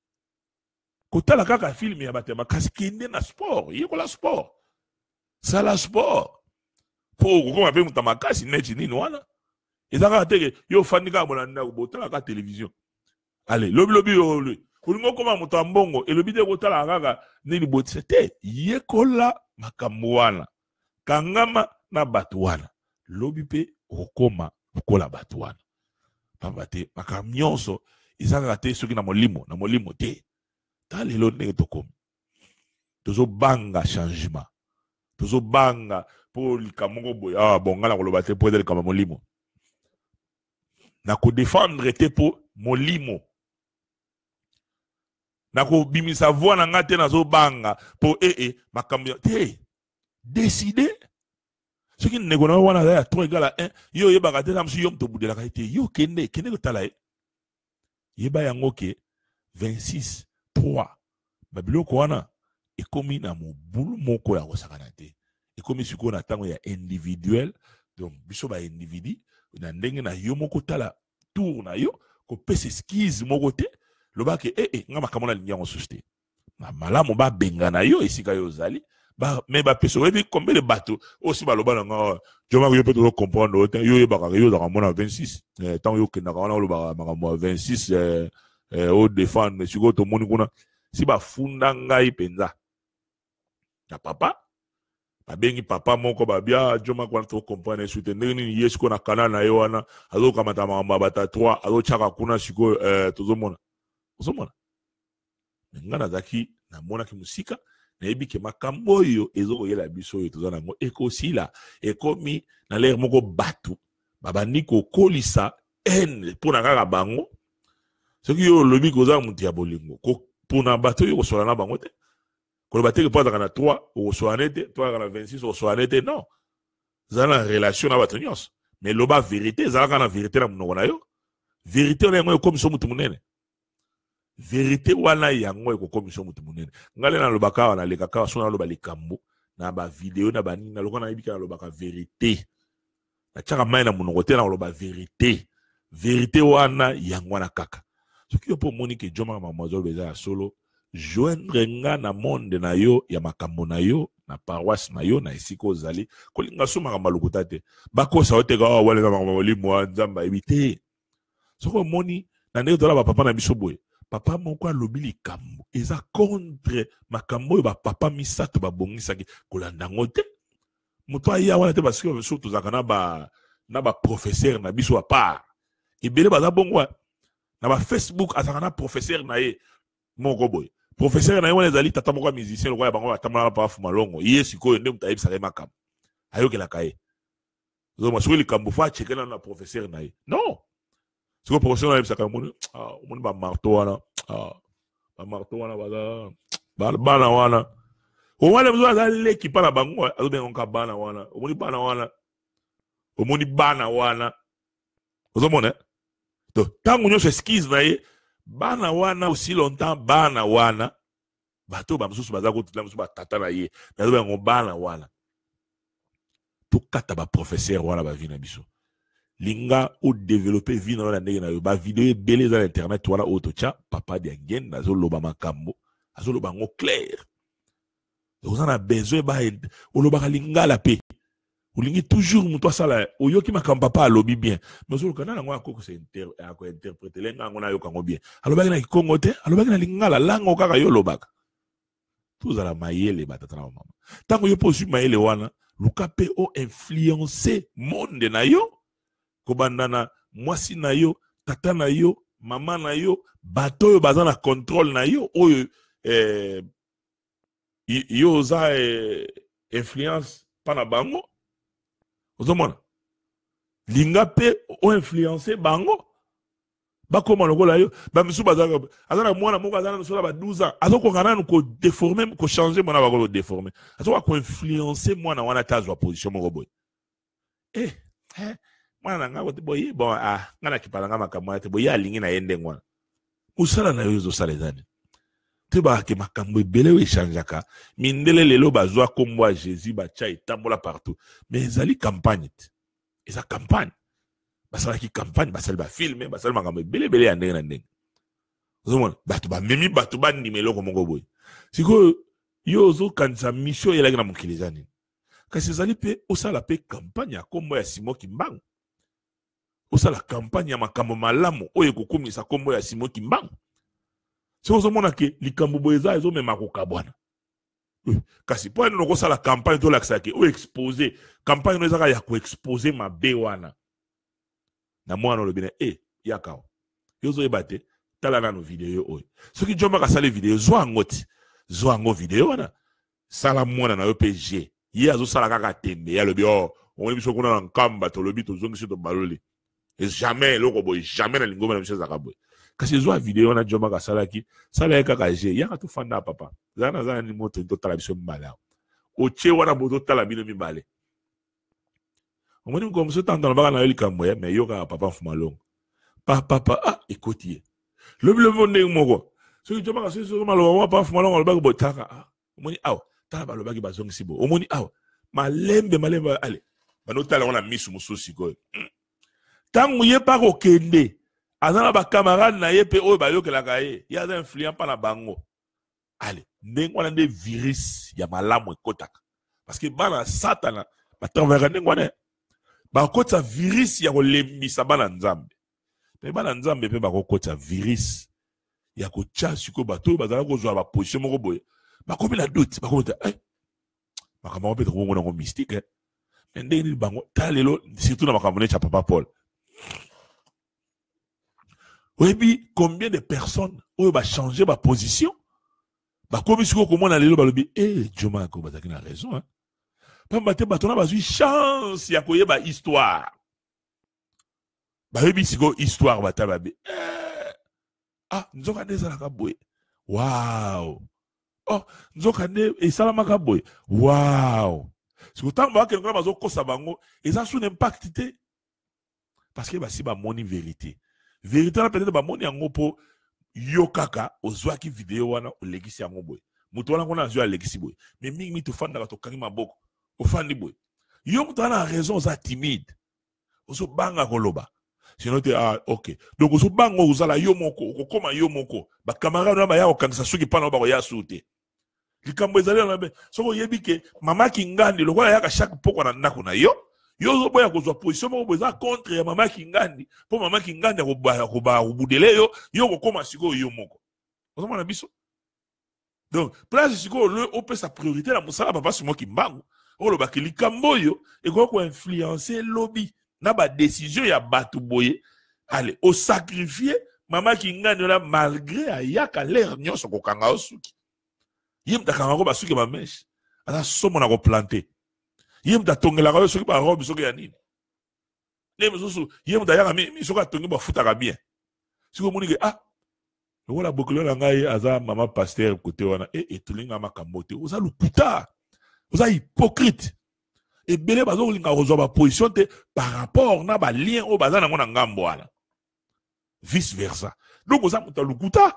kotala kaka film ya bato ya makasi kende na sport yeko la sport sala sport po koma pe muta makasi nechi nini wana ezaka te yo fandika bona ndako botala ka télévision. Allez, lobi olingo koma moto mbongo elobi de kotala kaka nini botsete yekola makambo wana kangama na bato wana lobi pe okoma okola bato wana pamba te makambo nyonso ezaka te soki na molimo te ta lelo ndenge tokomi tozo banga changement tozo banga pour likamoko boy ah bon ngala koloba te pour likamoko molimo na ko défendre te pour molimo na ko bimisa voix na ngate na zo banga pour makambo te décider ce qui ne connaît pas na 3 égale à 1 yo yeba te na msi yom to budela ka te yo kende ko tala yeba yango ke 26 3 babiloko wana ekomi na mobulu moko ya kosakana te ekomi siko na tango ya individuel donc biso ba individu na ndenge na yo moko tala tour na yo ko pese skis moko te loba ke nga makamona linya ngo susté na malamu ba benga na yo esika yo zali ba me ba pese webi combien de bateaux aussi ba loba nga joma yo peut comprendre autant yo ba ka yo za mona 26 tant yo kenda kana loba makambo 26 au défendre siko to moni kuna si ba funda ngai penza na papa babengi papa moko babia joma kwa to comprendre soutenir ni yesko na kana na yo wana azo kamata mama bata 3 azo chaka kuna siko tozomona ngana zaki na mona ki musika na yebi ke makambo yo ezo koyela biso yo tozana ngo ekosila ekomi na l'air moko batu babandi ko kolisa en pona kaka bango soki yo lobi koza muti ya bolingo ko pona bato yo kosola na bango te ko ba te ke pada kana 3 o soanete 3 kana 26 o soanete non zana relation na bato nyos mais loba vérité zala kana vérité na munoko na yo vérité na ngo comme so mutu munene vérité wana yango ekokomi so mutu munene ngale na lobaka wana lekaka so na loba likambo na ba video na ba nini na lokona yibika na lobaka vérité na chaka mai na munoko te na loba vérité wana yango wana kaka soki yo po moni ke joma mademoiselle beza ya solo joindre nga na monde na yo ya makambo na yo na paroisse na yo na esiko ozali kolinga so makambo lokuta te bakosa oteka wale na makambo molimo nzamba ebite soko moni na ndenge tola ba papa na biso boye papa moko alobi likambo eza contre makambo ba papa misato babongisaki kolanda ngo te moto aya wana te parce que so tozaka na ba professeur na biso a part ebele baza bongo na ba Facebook azaka na professeur na ye moko boy professeur na ye wana ezali tata moko musicien lokola bango batambola pa fuma longo ye sikoyo nde mutu ayebisaka ye makambo ayokelaka ye zoma soki likambo fa achekela na professeur na ye non siko professeur na yebisaka omoni ba marteau wana baza bana wana omwana mzo aza leki pa na bango azobenga nka bana wana omoni bana wana ozomona to tango nyonso esquisse na ye bana wana aussi longtemps bana wana bato bamosusu baza kotila mosusu batata na ye nazobenga bana wana tokata baprofesseur wana bavi na biso linga o développer vie na ndenge na yo ba video ebele za internet wana otocha papa dia ngenda azoloba makambo azoloba ngo clair ozana besoin ba oloba lingala pe olingi toujours muto sala oyoki makambo papa alobi bien mais ozoloka na ngo akoko se interpréter lenga ngo na yo kango bien alobaki na Kongo te alobaki na lingala lango kaka yo lobaka tozala mayele batata na mama tango yo posu mayele wana luka pe o influencer monde na yo kobandana mwasi na yo tata na yo mama na yo bato yo baza na contrôle na yo oyo yo za influence pana bango ozomona linga pe o influencer bango bakoma lokola yo bamisu bazaka azana mwana moko azana sola ba 12 ans azoko kana ko déformer ko changer mwana bakolo déformer azoko ko influencer mwana wana tazwa position moko boy mwana nga wote boy bon ngana kipalanga makambo te boy alingi na yende ngwana usala na yo zo sala zani te ba ke makambo ebele we changeaka mindele lelo bazwa kombo Jésus ba cha itambola partout mais ezali campagne eza campagne basala ki campagne basala ba filmer basala makambo ebele ya ndenge na ndenge ozomona bato ba memi bato ba ndimelo ko mongo boy siko yo zo kanisa mission elaki na mokili zani kasi ezali pe osala pe campagne ya kombo ya Simon Kimbangu osala campagne ya makambo malamu oyo kokomisa kombo ya Simon Kimbangu so ozomona ke likambo boyeza ezomema kokabwana kasi po eno kosala campagne to lakisa ke o exposer campagne no ezaka ya ko exposer mabe wana na mwana olobina yaka yozo ebate tala nano video yo oyo soki jomba ka sala video zo angoti zo ango video wana sala mwana na yo PG Ye azosala kaka tembe ya lobi oh on biso kuna na nkamba to lobi to zongi to baloli. Et jamais loko boy jamais na lingoma na biso zakaboy. Kasi zo video na Joma ka salaki sala kaka je ya ka to fanda papa. Zana ni moto to tala biso mbala. Oche wana boto tala bino mibale. Omoni ko mso tanda na baka na yeli kambo ya me yoka papa fumalong. Papa ah écoutez. Le monde moko. So Joma ka so malo papa fumalong lo baka botaka ah. Omoni aw tala ba lo baka bazongi sibo. Omoni aw malembe allez. Bano tala wana misu mususi ko. Tangu ye pa ko kende. Azana ba camarade na ye pe o ba yokelaka ye. Ya za influent pa na bango. Allez, ndenge wana nde virus ya malamu ekotaka. Parce que bana satana ba travers ndenge wana ba kota virus ya kolembisa bana nzambe. Mais bana nzambe pe ba kota virus ya ko tcha siko bato bazala ko zwa ba position moko boye. Ba komi na doute, ba kota makambo pe ko ngona ko mystique. Mais ndenge bango talelo surtout na makambo ne cha papa Paul. Oui, puis combien de personnes ont changé ma position? Bah, comme si on a le balobi, Joma ko bazaki na raison, hein. Pas maté batona bazu chance ya koye ba histoire. Bah, oui, si ko histoire bata babe. Ah, nzoka ne zala ka boye. Wow. Oh, nzoka ne e salama ka boye. Wow. Si ko tamba ke ngala bazo kosa bango, eza sous impact té. Parce que bah si ba moni vérité. Vérité na peut-être ba moni yango po yo kaka ozwa ki vidéo wana o legisi yango boy. Mutu wana kona azwa legisi boy. Mais mingi to fanda ka to kangi maboko. O fandi boy. Yo mutu ana raison za timide. Ozo banga koloba. Sinon te ah OK. Donc ozo banga ozala yo moko, okoma yo moko. Ba camarade na ba ya okangisa suki pana ba ya sute. Likambo ezali na be. Soko yebike mama kingandi lokola yaka chaque poko na ndako na yo. Yo boya kozwa position moko boza contre ya mama kingandi po mama kingandi ko budele yo ko koma siko yo moko ozoma na biso donc place siko le op sa priorité la musala papa simo kimbangu olo bakili kambo yo e ko influencer lobby na ba décision ya batu boye allez au sacrifier mama kingandi la malgré ayaka l'air nyonso ko kanga osuki yim takanga ko basuki ba mesh ala somo na ko planter yem da tongela ka soki ba robe soki ya nini ne mususu yem da yaka mi soka tongi ba futaka bien siko moni ke ah lokola bokolo na ngai aza mama pasteur côté wana tulinga makambo te oza luputa oza hypocrite ebele bazo linga kozwa ba position te par rapport na ba lien o baza nango na ngambo wana vice versa donc oza muta lukuta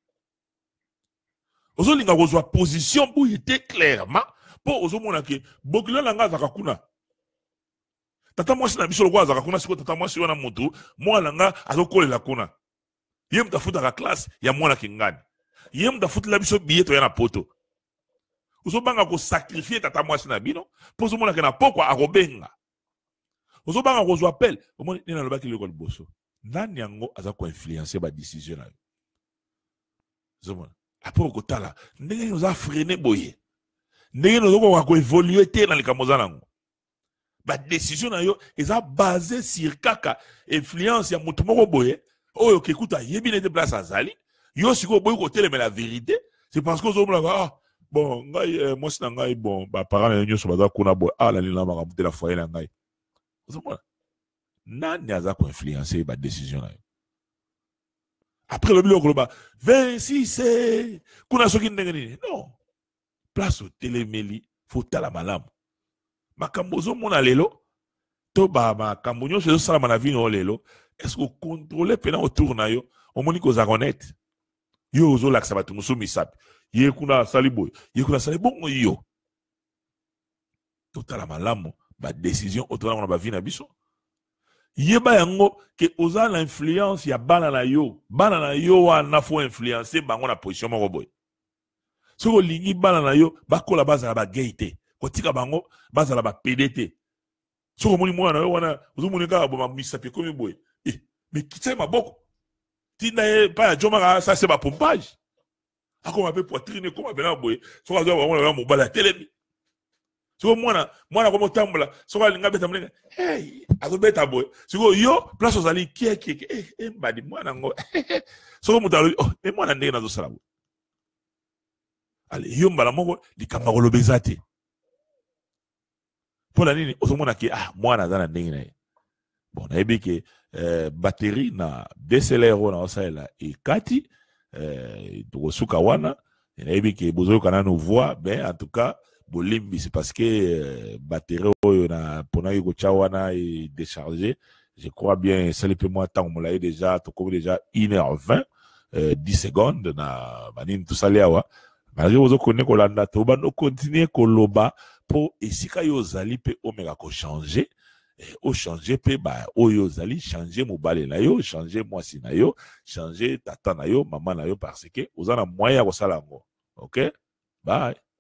ozo linga kozwa position bu était clairement po ozomona ke bokilo na nga azaka kuna tata mwasi na biso lokwa azaka kuna siko tata mwasi wana moto mwana nga azokolela kuna ye mutafutaka classe ya mwana kingani ye mutafutela biso billet to ya na poto ozobanga ko sacrifier tata mwasi na bino po ozomona ke na pokwa akobenga ozobanga kozwa appel omoni nina lobaki leko liboso nani yango aza ko influencer ba décision na yo ozomona apo ko tala ndenge oza freiner boye ndenge nozoko ko évoluer te na likambo za nango ba décision na yo eza basé sur kaka influence ya mutu moko boye oyo kekuta yebi nete place azali yo siko boye ko tele mais la vérité c'est parce que ozomona ah bon ngai moi c'est ngai bon ba parents nyonso baza kuna boye ah la lina makambo te la foyer na ngai ozomona nani aza ko influencer ba décision na yo après le biloko ba 26 kuna soki ndenge nini non place au télémeli faut tala malamu makambo zo mona lelo to ba makambo nyonso zo sala na vie no lelo est-ce que contrôler pena autour na yo omoni ko za honnête yo zo laksa batu musu misapi ye kuna sali boy ye kuna sali bongo yo to tala malamu ba décision autour na ba vie na biso yeba yango ke oza na influence ya bana na yo wana fo influencer bango na position moko boy soko lingi bana na yo bakola bazala ba gay te kotika bango bazala ba PDT soko moni mwana yo wana uzumuni ka bo misapi komi boy mais kitse maboko tinda e pa Joma ça c'est ba pompage akoma pe poitrine koma bena boy soko azo ba mwana mo bala telemi soko mwana ko motambola soko linga beta mlinga hey azo beta boy soko yo place ozali kie mbadi mwana ngo soko mutalo mwana ndenge nazo sala boy allez yo mbala moko likamba kolobeza te Pour la nini ozomona ki moi naza na ndenge na ye. Bon nayebi ke batterie na DSLR na osala ekati tokosuka wana nayebi ke bozoyoka nanu voix, mais en tout cas bolimbi c'est parce que batterie oyo na pona yo kotia wana et décharger, je crois bien ça peut moi tant molaye déjà tokomi déjà 1h20 10 secondes na banini tout ça liawa malgré ozo connaître kolanda to bando continuer koloba po esika yo zali pe omeka ko changer au changer pe ba oyo zali changer mobale na yo, changer mwasi na yo, changer tata na yo, maman na yo parce que ozana moyen ko sala ngo. OK? Bye.